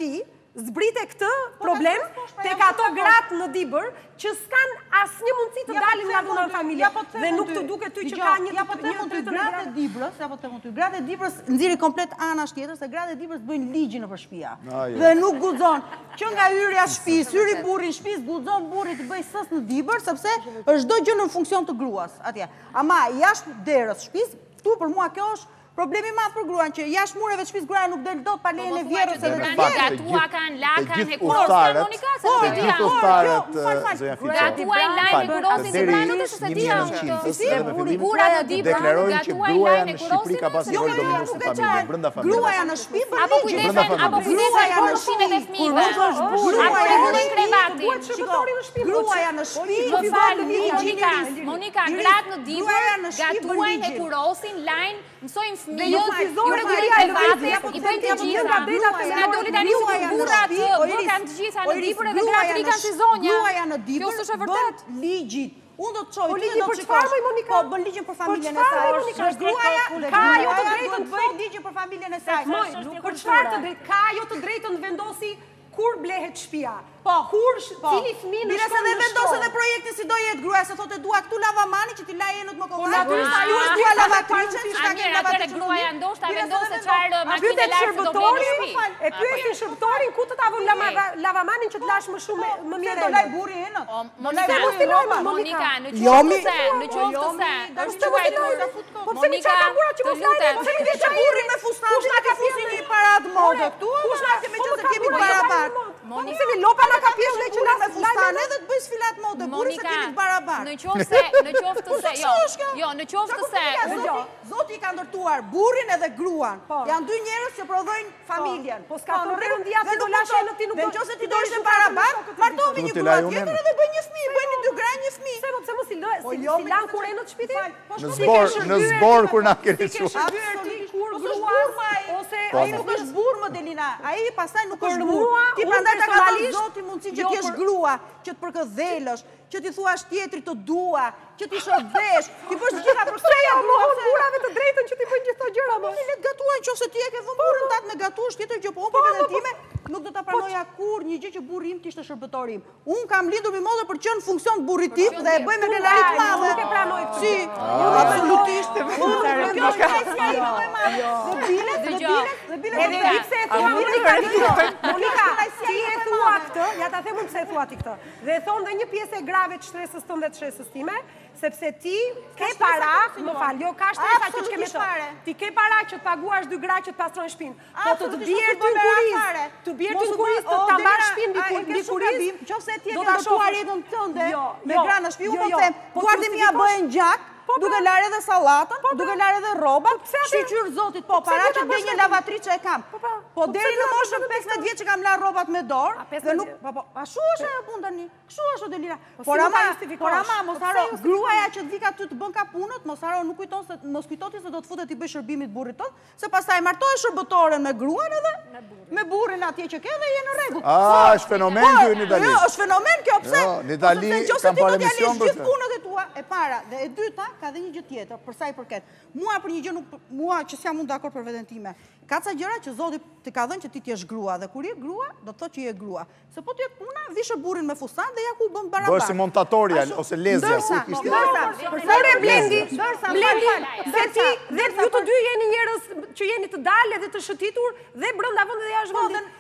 zbrite këtë problem tek ato gratë në Dibër që s'kan asnjë mundësi të dalin nga dhuna familje dhe nuk të duket ty që ka një të gratë e Dibrës, gratë e Dibrës nxirri komplet anash tjetër se gratë e Dibrës bëjnë ligjin nëpër shtëpia. Dhe nuk guxon që nga hyrja shtëpis, hyri burri në shtëpis, guxon burri të bëjë sës në Dibër sepse është çdo gjë në funksion të gruas atje. Ama jashtë derës shtëpis, tu për mua kjo është problemi madh për gruan që jashtë mureve të shtëpisë gruaja nuk del dot pa lejen e vjerrës edhe të tjerë. Gatua kanë lakan e kurosin Monika se ti dia. Gatua lajn e kurosin se pranët është se dia. Bura në Dibër gatua lajn e kurosin ka pasur rol dominues në familje brenda familjes. Gruaja në shtëpi apo kujdesen porosimet e fëmijëve. Apo rregullin krevati. Gruaja në shtëpi. Monika, gratë në Dibër gatuajnë e kurosin lajn, mësojnë fëmijët, ju rregullin krevati, i bëjnë të gjitha. Na doli tani si burrat kanë të gjitha në Dibër edhe gratë i kanë si zonja. Gruaja në Dibër kjo është e vërtet. Ligjit. Unë do të çoj ti do të shikosh. Po bën ligjin për familjen e saj. Gruaja ka ajo të drejtën të bëj ligjin për familjen e saj. Për çfarë të drejtë ka ajo të drejtën vendosi kur blehet shtëpia? Kur cili fëmijë në shkollë dhe vendos edhe projektin si do jetë gruaja, se thotë dua këtu lavamani që ti la jenut më kollaj. Natyrisht ju dua lavatriçën, si ka qenë lavatriçën. Gruaja ndoshta vendosë çfarë makinë lartë do bëjë në shtëpi. E pyesin shërbëtorin ku të ta vënë lavamanin që të lash më shumë më mirë. Do laj burri enët. Monika, në qoftë se është quajtur. Po pse mi çka burra që mos lajnë? Pse mi veç burri me fustan? Kush na ka fusin në parad mode këtu? Kush na ka me qenë se kemi barabartë? Monika, se lopa na ka pjesë që na me fustan edhe të bëj sfilat mode burri se kemi barabartë. Në qoftë se Zoti ka ndërtuar burrin edhe gruan. Janë dy njerëz që prodhojnë familjen. Po s'ka të rëndia se do lashë në ti nuk do. Dhe nëse ti do ishe barabartë, martovi një grua tjetër edhe bëj një fëmijë, bëni dy gra një fëmijë. Se mos i lan kur në shtëpi? Në zbor kur na keni çuar. Kur grua ose ai nuk është burr më Delina. Ai pastaj nuk është burr. Ti prandaj ta ka dhënë Zoti mundësi që ti jesh grua, që të përkëdhelësh, që ti thuash tjetrit të dua, që ti shërbesh, ti bësh gjitha për se ja mohon burrave të drejtën që ti bëjnë gjithë këto gjëra më. Ti le të gatuaj nëse ti e ke vënë burrin tat me gatuar tjetër gjë, po për veten time nuk do ta pranoja kurrë një gjë që burri im ishte shërbëtori im. Un kam lindur me modë për të qenë funksion burrit tip dhe e bëj me nenari të madhe. Nuk e pranoj këtë. Si, absolutisht. Kjo është pjesë e madhe. Dhe bilet. Edhe pse e thua Monika, ti e thua këtë, ja ta them pse e thua ti këtë. Dhe e thon dhe një pjesë e grave të shtresës tënde të shtresës time, sepse ti ke para, më fal, jo ka shtresa që ç'ke me të. Ti ke para që të paguash dy gra që të pastrojnë shtëpinë. Po të bjerë ty kuriz, të bjerë ty kuriz të ta mbash shtëpinë mbi kuriz. Nëse ti e ke dashur jetën tënde me gra në shtëpi, u them, guardi mia bëhen gjak. Duke larë edhe sallatën, duke larë edhe rrobat, shiqyr Zotit, po, para që bëj një lavatriçe e kam. Po deri në moshën 15 vjeç që kam larë rrobat me dorë, dhe nuk, po, ashtu është ajo punë tani. Kështu është Delina. Por ama, mos haro, gruaja që të vika ty të bën ka punët, mos haro, nuk kujton se mos kujtoti se do të futet i bëj shërbimit burrit tënd, se pastaj martohesh shërbëtoren me gruan edhe me burrin atje që ke dhe je në rregull. Ah, është fenomen kjo në Itali. Jo, është fenomen kjo, pse? Në Itali kam parë emision për këtë. Punët e tua e para dhe e dyta ka dhe një gjë tjetër, për sa i përket. Mua për një gjë nuk, mua që s'jam unë dakord për veten time. Ka ca gjëra që Zoti të ka dhënë që ti t'jesh grua dhe kur je grua, do të thotë që je grua. Se po ti je puna, vishe burrin me fustan dhe ja ku bën barabar. Bëhesh si montatorja ose lezja, si kishte. Ore Blendi, se ti dhe ju të dy jeni njerëz që jeni të dalë dhe të shëtitur dhe brenda vendit dhe jashtë vendit.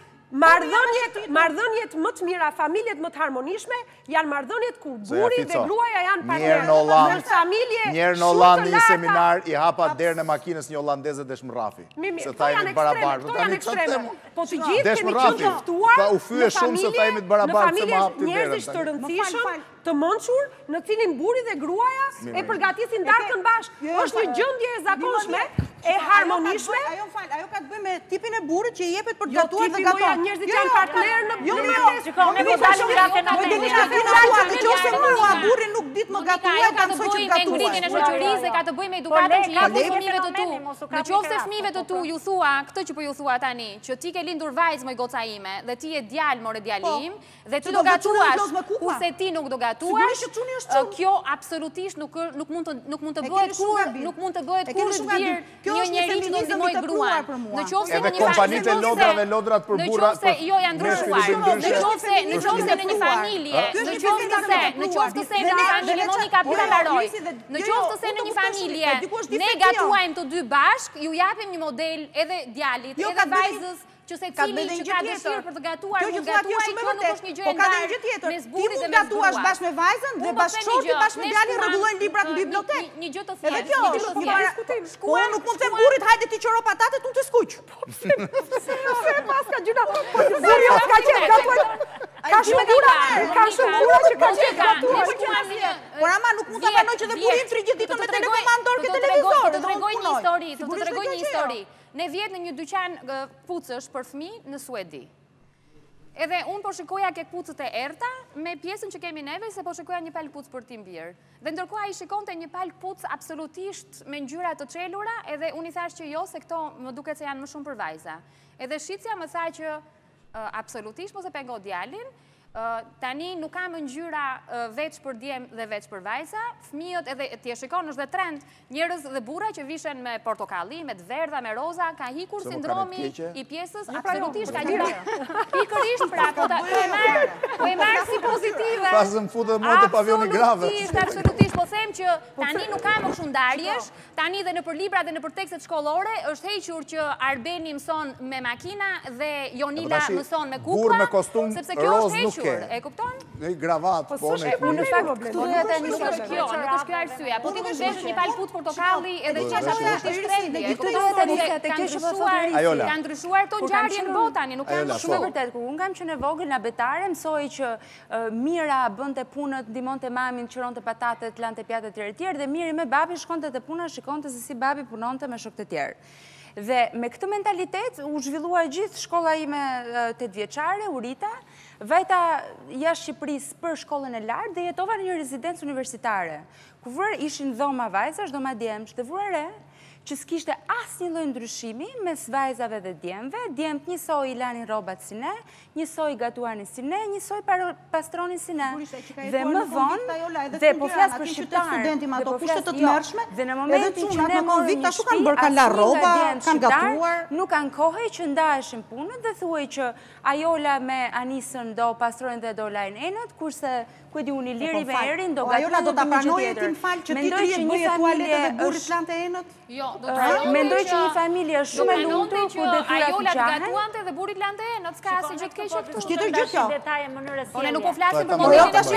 Marrëdhëniet më të mira, familjet më të harmonishme, janë marrëdhëniet kur burri dhe gruaja janë partnerë. Njerë në Holland në një seminar i hapa derën e makinës një holandeze Deshmë Rafi. Se ta jemi të barabartë. Këto janë ekstreme. Po të gjithë kemi qenë të ftuar në familje njerëzish të rëndësishëm, të mençur, në cilin burri dhe gruaja e përgatisin darkën bashkë. Është një gjendje e zakonshme, e harmonishme. Ajo ka të bëjë me tipin e burrit që i jepet për të gatuar dhe gaton. Njerëzit janë partnerë në martesë. Ne do dalim grafën atë. Nëse mua burri nuk dit më gatuar, ka të bëjë me ngritjen e shoqërisë, ka të bëjë me edukatën që jep fëmijëve të tu. Nëse fëmijëve të tu ju thua këtë që po ju thua tani, që ti ke lindur vajzë më goca ime dhe ti je djalë more djalim dhe ti do gatuash, kurse ti nuk do gatuash. gatuar, kjo absolutisht nuk mund të bëhet kur është birë një njeri që do të ndihmoj gruan. Në qoftë se në një kompanitë e lodrave, lodrat për burra. Në qoftë se jo janë ndryshuar. Në qoftë se në një familje, në qoftë se në një familje Monika Pilaroj, në qoftë se në një familje ne gatuajmë të dy bashk, ju japim një model edhe djalit, edhe vajzës, që se cili që ka dëshirë për të gatuar, mund gatuaj, kjo nuk është një gjë e ndarë mes burit dhe mes gruas. Ti mund gatuash bashkë me vajzën dhe bashkëshorti bashkë me djalin rregullojnë librat në bibliotekë. Një gjë të thjeshtë. Po nuk mund të them burit, hajde ti qoro patatet, unë të skuq. Se paska gjuna. Buri o s'ka qenë gatuaj. Ka shumë bura që ka qenë gatuar. Por ama nuk mund të pranoj që dhe burin 30 ditën me telekomandor ke televizor. Të tregoj një histori. Ne vjetë në një dyqan pucësh për fëmi në Suedi. Edhe unë po shikoja ke pucët e erta me pjesën që kemi neve, se po shikoja një palë pucë për tim birë. Dhe ndërkohë i shikonte një palë pucë absolutisht me ngjyra të çelura, edhe unë i thash që jo, se këto më duket se janë më shumë për vajza. Edhe shitja më tha që absolutisht po se pengo djalin, tani nuk kam ngjyra veç për djem dhe veç për vajza, fëmijët edhe ti e shikon është dhe trend, njerëz dhe burra që vishen me portokalli, me të verdha, me roza, ka hikur sindromi i pjesës, absolutisht ka gjyra. Pikërisht pra, po e marr si pozitive. Pasëm futë dhe të pavioni grave. Absolutisht, po them që tani nuk ka më kështu ndarjesh, tani dhe në për libra dhe në për tekstet shkollore është hequr që Arbeni mëson me makina dhe Jonila mëson me kukla, sepse kjo është hequr. E kupton? Në gravat, po në Në fakt, këtu nuk është kjo arsyeja. Po ti mund vesh një palë putë portokalli edhe qesh absolutisht trendi. Ka ndryshuar to ngjarje në botë tani, nuk kanë shumë e vërtet. Kur unë kam qenë e vogël na betare, mësoi që Mira bënte punët, ndihmonte mamin, qironte patatet, lante pjatë të tjerë dhe Miri me babi shkonte te puna, shikonte se si babi punonte me shokët e tjerë. Dhe me këtë mentalitet u zhvillua gjithë shkolla ime 8 vjeçare, Urita, vajta jashtë Shqipërisë për shkollën e lartë dhe jetova në një rezidencë universitare. Ku vërë ishin dhoma vajzash, dhoma djemsh, dhe vërë re që s'kishte asnjë lloj ndryshimi mes vajzave dhe djemve. Djemt njësoj i lanin rrobat si ne, njësoj gatuanin si ne, njësoj pastronin si ne. Dhe më vonë, dhe po flas për shqiptarë, dhe në momentin që ne morëm një shtëpi, nuk kanë kohë që ndaheshin punët dhe thuaj që Ajola me Anisën do pastronin dhe do lajnë enët, kurse ku e di unë Liri me Erin do gatuan do ta pranojë ti më fal që ti të bëje tualetë dhe burrit lante enët? Jo, do të pranoj. Mendoj që një familje është shumë e lumtur kur detyrat Ajola të gatuante dhe burrit lante enët, s'ka asnjë gjë të keqe këtu. Është tjetër gjë kjo. Detaje mënyrë Po ne nuk po flasim për modelin e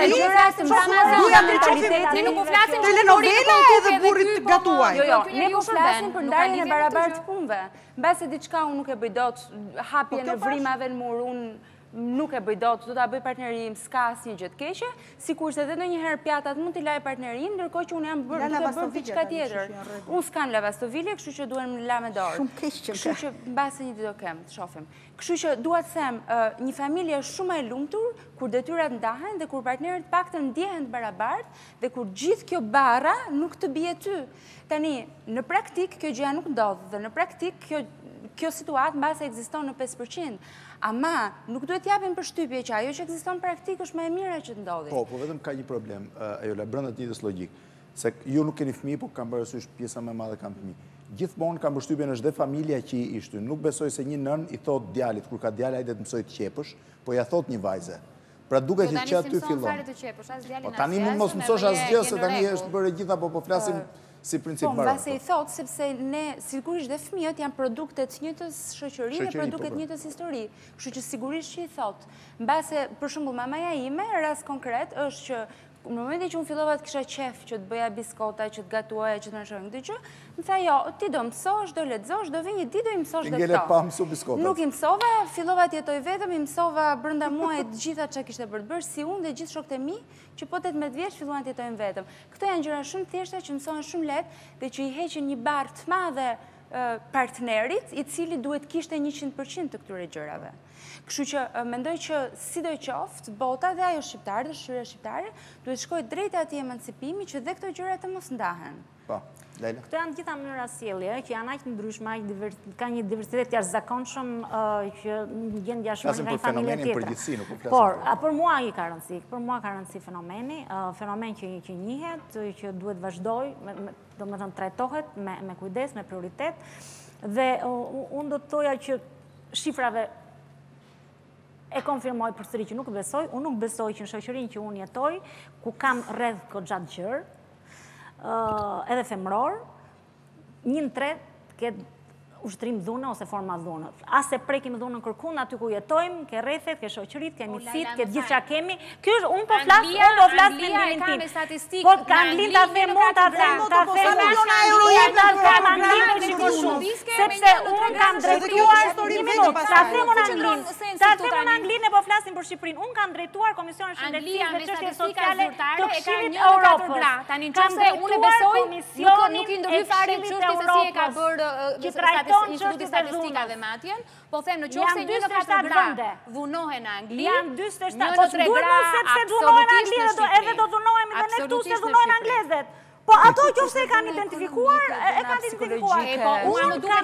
historisë. Ne nuk po flasim për telenovela edhe burrit gatuaj. Jo, ne po flasim për ndarjen e barabartë të punëve. Mbase diçka unë nuk e bëj dot, hapje në vrimave në mur, unë nuk e bëj dot, do ta bëj partneri im, s'ka asnjë gjë të keqe, sikurse edhe ndonjëherë pjatat mund t'i laj partneri im, ndërkohë që unë jam bërë diçka tjetër. Unë s'kam lavastovile, kështu që duhen më la me dorë. Shumë keq që kështu që mbase një ditë do kem, të shohim. Kështu që dua të them, një familje është shumë e lumtur kur detyrat ndahen dhe kur partnerët paktën ndjehen të barabartë dhe kur gjithë kjo barra nuk të bie ty. Tani, në praktik kjo gjëja nuk ndodh dhe në praktik kjo situatë mbase ekziston në 5%. Ama nuk duhet japim përshtypje që ajo që ekziston praktik është më e mira që të ndodhi. Po vetëm ka një problem, Ajola, brenda të njëjtës logjik. Se ju nuk keni fëmijë, po kam parasysh pjesa më e madhe kanë fëmijë. Gjithmonë kam përshtypjen është dhe familja që i shtyn. Nuk besoj se një nën i thot djalit kur ka djalë hajde të mësoj të qepësh, po ja thot një vajze. Pra duket që aty fillon. Po tani mund mos mësosh asgjë se tani është bërë gjitha, po flasim si princip marrë. Po, mbase i thot, sepse ne, sigurisht dhe fëmijët janë produktet njëjtës shoqëri dhe produktet njëjtës histori. Kështu që sigurisht që i thot. Mbase, për shembull, mamaja ime, rast konkret, është që në momentin që unë fillova të kisha qef që të bëja biskota, që të gatuaja, që të nëshojnë këtë gjë, më tha jo, ti do mësosh, do lexosh, do vi një ditë do i mësosh dhe këto. Nuk i mësova, fillova të jetoj vetëm, i mësova brenda muajit gjitha çka kishte për të bërë, si unë dhe gjithë shokët e mi, që po 18 vjeç filluan të jetojnë vetëm. Këto janë gjëra shumë thjeshta që mësohen shumë lehtë dhe që i heqin një barë të madhe partnerit, i cili duhet kishte 100% të këtyre gjërave. Kështu që mendoj që sidoqoftë bota dhe ajo shqiptare, dhe shoqëria shqiptare, duhet shkojë drejt atij emancipimi që dhe këto gjëra të mos ndahen. Po. Këto janë gjitha mënyra sjellje, që janë aq ndryshme, ka një diversitet jashtëzakonshëm që gjen gjashtë nga një familje tjetër. Por, për mua i ka rëndësi, fenomeni, fenomen që njihet, që duhet vazhdoj, do me thënë trajtohet me kujdes, me prioritet, dhe unë do të thoja që shifrave e konfirmoj përsëri që nuk besoj, unë nuk besoj që në shoqërinë që unë jetoj, ku kam rreth gjatë gjërë, edhe femror, 1/3 ketë ushtrim dhune ose forma dhune. Ase prekim dhunën kërkun aty ku jetojmë, ke rrethet, ke shoqërit, ke miqësit, ke gjithë që kemi. Kjo është, unë po flasë me ndilin tim. Po të Anglin të them mund të them Anglin që më shumë. Sepse unë kam drejtuar, një minutë, ta them Anglin e po flasim për Shqipërinë. Unë kam drejtuar Komisionin Shëndetësisë dhe Çështje Sociale të Këshillit të Europës. Kam drejtuar Komisionin e Këshillit të Europës. Instituti Statistikave matjen, po them në qoftë se 1/4 gra dhunohen në Angli, janë 47, po duhet sepse dhunohen në Angli, edhe do dhunohemi dhe ne këtu se dhunohen anglezet. Po ato qoftë e kanë identifikuar, Po unë duhet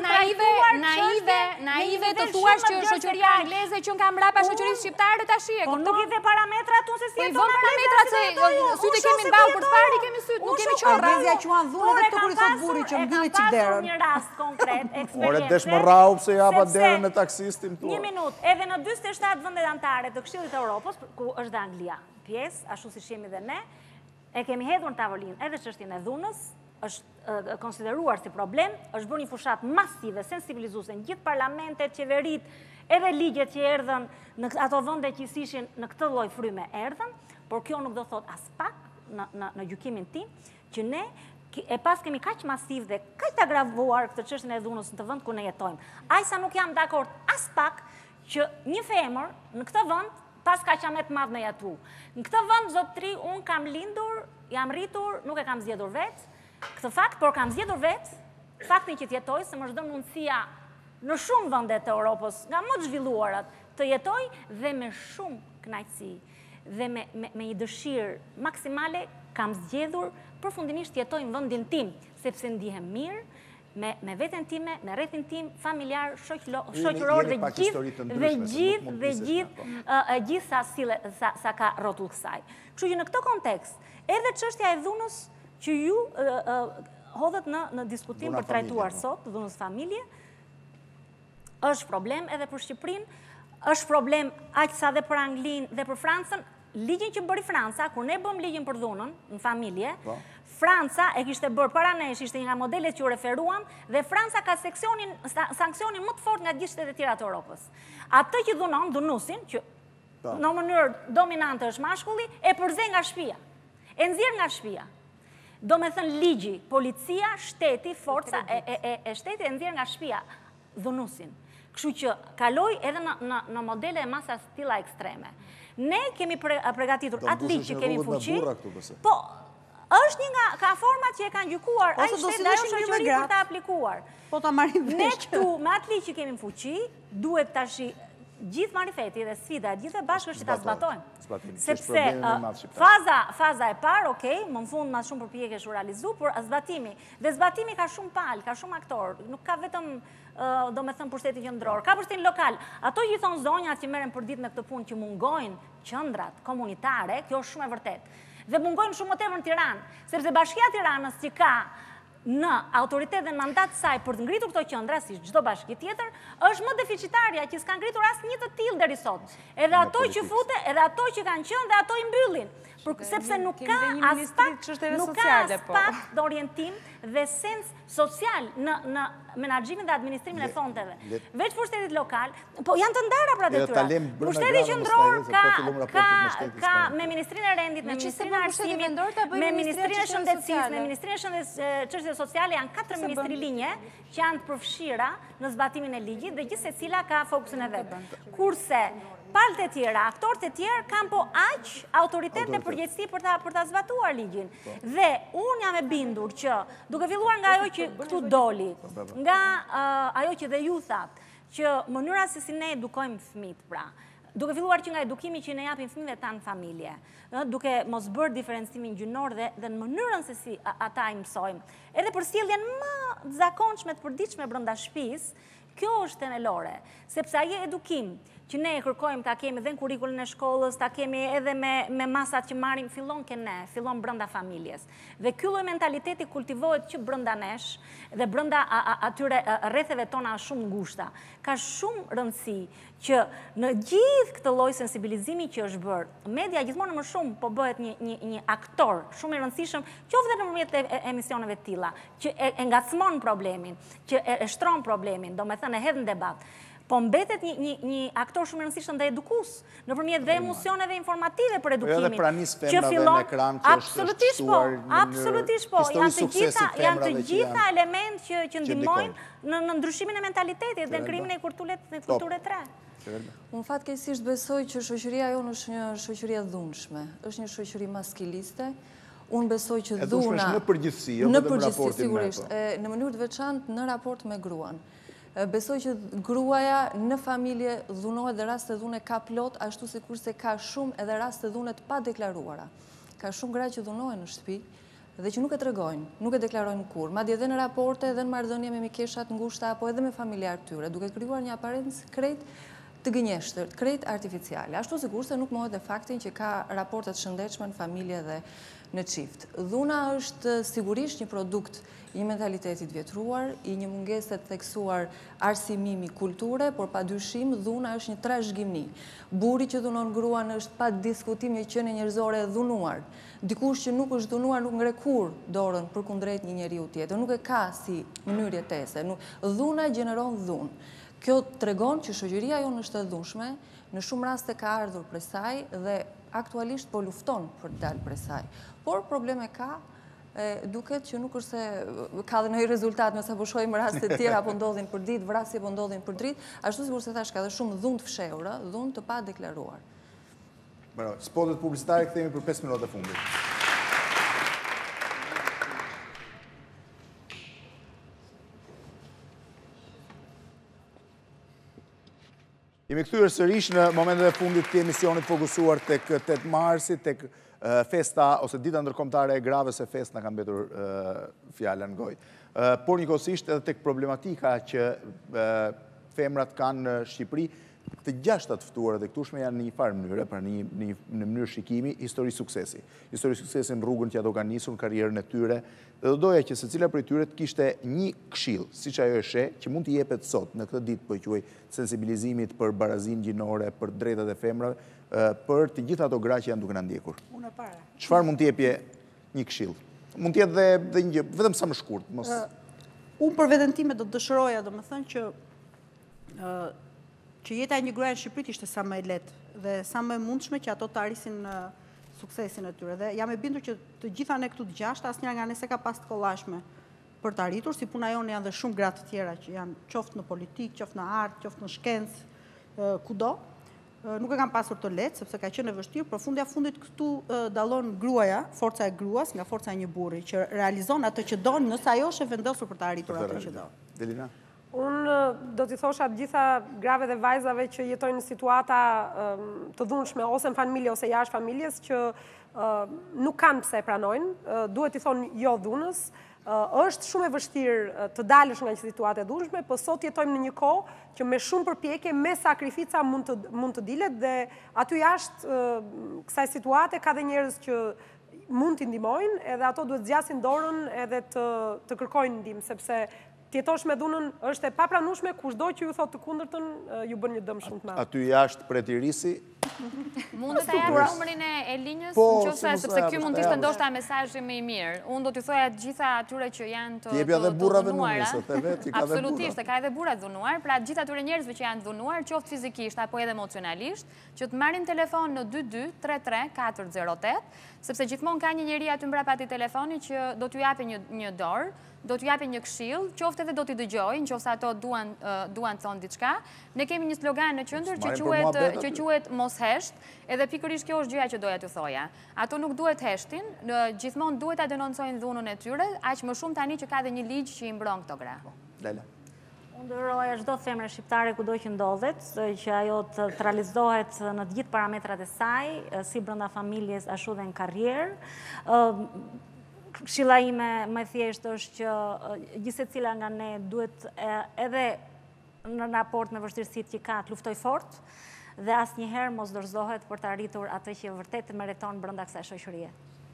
naive të thuash që shoqëria angleze që nga mbrapa shoqërisë shqiptare tash e po nuk i dhe parametrat unë se si jeton parametrat se sytë kemi mbau për të parë, kemi sytë, nuk kemi qorra. Anglezja quan dhunë edhe këto kur i thot burri që mbylli çik derën. Një rast konkret, eksperiencë. Ore desh më rrau pse japa derën në taksistin tuaj. Një minutë, edhe në 47 vendet anëtare të Këshillit të Europës, ku është dhe Anglia pjesë, ashtu siç jemi dhe ne, e kemi hedhur në tavolinë edhe çështjen e dhunës, është konsideruar si problem, është bërë një fushat masive, sensibilizuese në gjithë parlamentet, qeverit, edhe ligjet që erdhën në ato vende që ishin në këtë lloj fryme erdhën, por kjo nuk do thot as pak në gjykimin tim që ne e pas kemi kaq masiv dhe kaq të agravuar këtë çështjen e dhunës në të vend ku ne jetojmë. Ajsa nuk jam dakord as pak që një femër në këtë vend pas ka qamet madh me jatu. Në këtë vend, zotëri, unë kam lindur, jam rritur, nuk e kam zgjedhur vetë, këtë fakt, por kam zgjedhur vetë, faktin që t'jetoj, se më është dhënë mundësia në shumë vendet të Europës, nga më të zhvilluarat, të jetoj dhe me shumë kënaqësi dhe me një dëshirë maksimale kam zgjedhur përfundimisht jetoj në vendin tim, sepse ndihem mirë, me veten time, me rrethin tim, familjar, shoqëror dhe gjithë sa ka rrotull kësaj. Kështu që në këtë kontekst, edhe çështja e dhunës që ju hodhet në diskutim për trajtuar sot, dhunës familje, është problem edhe për Shqipërinë, është problem aq sa dhe për Anglinë dhe për Francën. Ligjin që bëri Franca, kur ne bëm ligjin për dhunën në familje, Franca e kishte bërë para nesh, ishte një nga modelet që u referuam, dhe Franca ka sankcionin më të fort nga gjithë shtetet e tjera të Europës. Atë që dhunusin, që në mënyrë dominante është mashkulli, e përze nga shtëpia. E nxjerr nga shtëpia. Do me thënë ligji, policia, shteti, forca e shteti e nxjerr nga shtëpia dhunusin. Kështu që kaloi edhe në modele e masas tilla ekstreme. Ne kemi përgatitur atë ligj që kemi fuqi, po është një nga format që e kanë gjykuar ai shtetë dhe ajo shoqëri për ta aplikuar. Po ta marrim vesh. Ne këtu me atë ligj që kemi fuqi, duhet tash gjithë marifeti dhe sfida e gjithë bashkë është që ta zbatojmë. Sepse faza e parë, okej, më në fund mas shumë përpjekjesh u realizu, por zbatimi. Dhe zbatimi ka shumë palë, ka shumë aktor, nuk ka vetëm do me thëmë pushtetin qendror, ka pushtetin lokal. Ato që i thonë zonjat që merren për ditë në këtë punë që mungojnë qendrat komunitare, kjo është shumë e vërtet. Dhe mungojnë shumë më tepër në Tiranë, sepse Bashkia e Tiranës që ka në autoritet dhe mandat saj për të ngritur këto qendra, si çdo bashki tjetër, është më deficitarja që s'ka ngritur asnjë të tillë deri sot. Edhe ato që fute, edhe ato që kanë qenë dhe ato i mbyllin. Sepse nuk ka as pak të orientim dhe sens social në menaxhimin dhe administrimin e fondeve. Veç pushtetit lokal, po janë të ndara pra detyra. Pushteti qendror ka me Ministrinë e Rendit, me Ministrinë e Arsimit, me Ministrinë e Shëndetësisë, me Ministrinë e Çështjeve Sociale, janë 4 ministri linje që janë të përfshira në zbatimin e ligjit dhe gjithë secila ka fokusin e vet. Kurse palët e tjera, aktorët e tjerë kanë po aq autoritet dhe përgjegjësi për ta zbatuar ligjin. Dhe unë jam e bindur që duke filluar nga ajo që këtu doli, nga ajo që dhe ju thatë, që mënyra se si ne edukojmë fëmijët pra, duke filluar që nga edukimi që ne japim fëmijëve tanë familje, duke mos bërë diferencimin gjynor dhe në mënyrën se si ata i mësojmë, edhe për sjelljen më zakonshme të përditshme brenda shtëpisë, kjo është themelore, sepse ai edukim që ne e kërkojmë ta kemi dhe në kurrikullin e shkollës, ta kemi edhe me masat që marrim, fillon ke ne, fillon brenda familjes. Dhe ky lloj mentaliteti kultivohet që brenda nesh dhe brenda atyre rretheve tona shumë ngushta. Ka shumë rëndësi që në gjithë këtë lloj sensibilizimi që është bërë, media gjithmonë më shumë po bëhet një aktor shumë i rëndësishëm, qoftë nëpërmjet emisioneve të tilla, që e ngacmon problemin, që e shtron problemin, domethënë e hedh në debat. Po mbetet një aktor shumë i rëndësishëm dhe edukues, nëpërmjet dhe emocioneve informative për edukimin. Edhe pranisë femrave në ekran që është shtuar absolutisht po, janë të gjitha element që ndihmojnë në ndryshimin e mentalitetit dhe në krijimin e kulture të re. Unë fatkeqësisht besoj që shoqëria jonë është një shoqëri e dhunshme, është një shoqëri maskiliste. Unë besoj që dhuna në përgjithësi, jo vetëm në raportin me ato. Në mënyrë të veçantë në raport me gruan. Besoj që gruaja në familje dhunohet dhe raste dhune ka plot, ashtu sikurse ka shumë edhe raste dhune të pa deklaruara. Ka shumë gra që dhunohen në shtëpi dhe që nuk e tregojnë, nuk e deklarojnë kur, madje edhe në raporte, edhe në marrëdhënie me mikeshat ngushta apo edhe me familjar tyre, duke krijuar një aparencë krejt të gënjeshtër, krejt artificiale. Ashtu sikurse nuk mohet dhe faktin që ka raporte të shëndetshme në familje dhe në çift. Dhuna është sigurisht një produkt i një mentalitetit vjetruar, i një mungese të theksuar arsimimi kulture, por pa dyshim dhuna është një trashëgimi. Burri që dhunon gruan është pa diskutim një qenie njerëzore e dhunuar. Dikush që nuk është dhunuar nuk ngre kur dorën përkundrejt një njeriu tjetër, nuk e ka si mënyrë jetese. Dhuna gjeneron dhunë. Kjo tregon që shoqëria jonë është e dhunshme, në shumë raste ka ardhur prej saj dhe aktualisht po lufton për të dalë prej saj. Por probleme ka, duket që nuk është se ka dhe ndonjë rezultat, nëse po shohim raste të tjera po ndodhin për ditë, vrasje po ndodhin për dritë, ashtu sikur se thash ka dhe shumë dhunë të fshehura, dhunë të pa deklaruar. Spotet publicitare kthehemi për 5 minuta fundit. Jemi kthyer sërish në momentet e fundit të emisionit fokusuar tek 8 marsi, tek festa ose dita ndërkombëtare e grave, se festa na ka mbetur fjala në gojë. Por njëkohësisht edhe tek problematika që femrat kanë në Shqipëri, të gjashta të ftuara dhe këtushme janë në një farë mënyrë, pra në mënyrë shikimi, histori suksesi. Histori suksesi në rrugën që ato kanë nisur, në karrierën e tyre, dhe do doja që secila prej tyre të kishte një këshill, siç ajo e sheh, që mund të jepet sot në këtë ditë po quaj sensibilizimit për barazinë gjinore, për drejtat e femrave, për të gjitha ato gra që janë duke na ndjekur. Unë e para. Çfarë mund të jepje një këshill? Mund të jetë dhe një gjë, vetëm sa më shkurt, mos. Unë për veten time do të dëshiroja, domethënë që jeta e një gruaje në Shqipëri ishte sa më e lehtë dhe sa më e mundshme që ato të arrisin suksesin e tyre. Dhe jam e bindur që të gjitha ne këtu të gjashta, asnjëra nga ne se ka pas të kollashme për të arritur, si puna jonë janë dhe shumë gra të tjera që janë qoftë në politikë, qoftë në art, qoftë në shkencë, kudo. Nuk e kam pasur të lehtë sepse ka qenë e vështirë, por fundja fundit këtu dallon gruaja, forca e gruas nga forca e një burri që realizon atë që don, nëse ajo është e vendosur për të arritur atë që do. Delina. Unë do t'i thosha të gjitha grave dhe vajzave që jetojnë në situata të dhunshme, ose në familje ose jashtë familjes, që nuk kanë pse pranojnë, duhet t'i thonë jo dhunës. Është shumë e vështirë të dalësh nga një situatë e dhunshme, por sot jetojmë në një kohë që me shumë përpjekje, me sakrifica mund të dilet, dhe aty jashtë kësaj situate ka dhe njerëz që mund t'i ndihmojnë, edhe ato duhet zgjasin dorën edhe të kërkojnë ndihmë, sepse tjetosh me dhunën është e papranueshme, kushdo që ju thotë të kundërtën ju bën një dëm shumë të madh. Aty jashtë pretirisi. Mund të japë numrin e linjës, nëse sepse ky mund të ishte ndoshta mesazhi më i mirë. Unë do t'i thoja të gjitha atyre që janë të jepja edhe burrave numrin, se the vetë ka edhe burra. Absolutisht, ka edhe burra të dhunuar, pra të gjithë atyre njerëzve që janë të dhunuar, qoftë fizikisht apo edhe emocionalisht, që të marrin telefon në 22 33 408, sepse gjithmonë ka një njeri aty mbrapa atij telefoni që do t'ju japë një dorë, do t'ju japë një këshill, qoftë edhe do t'i dëgjojnë, nëse ato duan të thonë diçka. Ne kemi një slogan në qendër që quhet mos hesht, edhe pikërisht kjo është gjëja që doja t'ju thoja. Ato nuk duhet heshtin, gjithmonë duhet ta denoncojnë dhunën e tyre, aq më shumë tani që ka dhe një ligj që i mbron këto gra. Lala. Unë dëroja çdo femër shqiptare kudo që ndodhet, që ajo të realizohet në të gjithë parametrat e saj, si brenda familjes, ashtu dhe në karrierë. Këshilla ime më thjesht është që gjithsecila nga ne duhet edhe në raport me vështirësitë që ka të luftoj fort dhe asnjëherë mos dorëzohet për të arritur atë që vërtet meriton brenda kësaj shoqërie.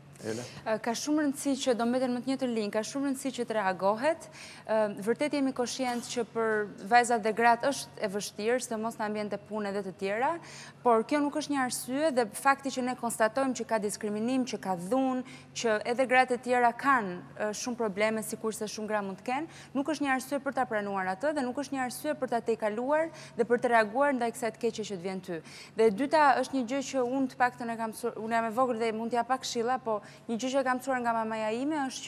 Ka shumë rëndësi që do mbeten më të njëjtën linjë, ka shumë rëndësi që të reagohet. Vërtet jemi koshient që për vajzat dhe gratë është e vështirë, sidomos në ambiente pune dhe të tjera, por kjo nuk është një arsye dhe fakti që ne konstatojmë që ka diskriminim, që ka dhunë, që edhe gratë e tjera kanë shumë probleme, sikurse shumë gra mund të kenë, nuk është një arsye për ta pranuar atë dhe nuk është një arsye për ta tejkaluar dhe për të reaguar ndaj kësaj të keqe që të vjen ty. Dhe e dyta është një gjë që unë të paktën e kam, unë jam e vogël dhe mund t'ja pak këshilla, po një gjë që kam mësuar nga mamaja ime është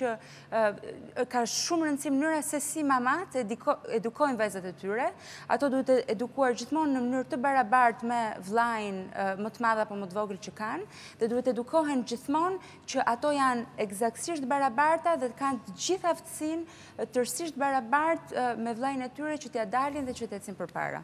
që ka shumë rëndësi mënyra se si mamat edukojnë vajzat e tyre. Ato duhet edukuar gjithmonë në mënyrë të barabartë me vllajin më të madh apo më të vogël që kanë, dhe duhet edukohen gjithmonë që ato janë eksaktësisht barabarta dhe kanë të gjithë aftësinë tërësisht barabartë me vllajin e tyre që t'ia dalin dhe që t'ecin përpara.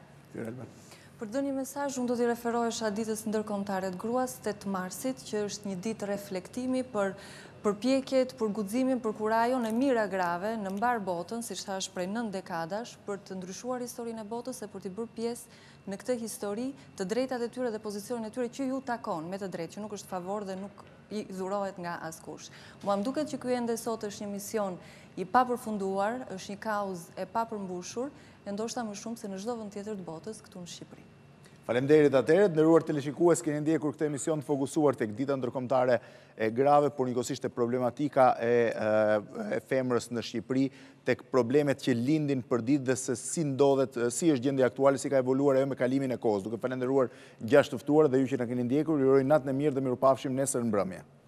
Për të dhënë një mesazh, unë do t'i referohesha ditës ndërkombëtare të gruas 8 marsit, që është një ditë reflektimi për përpjekjet, për guximin, për kurajon e mira grave në mbar botën, siç thash prej 9 dekadash, për të ndryshuar historinë e botës e për t'i bërë pjesë në këtë histori të drejtat e tyre dhe pozicionin e tyre që ju takon me të drejtë, që nuk është favor dhe nuk i dhurohet nga askush. Mua më duket që ky ende sot është një mision i papërfunduar, është një kauzë e papërmbushur, e ndoshta më shumë se në çdo vend tjetër të botës këtu në Shqipëri. Faleminderit atëherë, nderuar teleshikues, keni ndjekur këtë emision të fokusuar tek dita ndërkombëtare e grave, por njëkohësisht te problematika e femrës në Shqipëri, tek problemet që lindin për ditë dhe se si ndodhet, si është gjendja aktuale, si ka evoluar ajo me kalimin e kohës. Duke falenderuar 6 të ftuar dhe ju që na keni ndjekur, ju uroj natën e mirë dhe mirupafshim nesër në mbrëmje.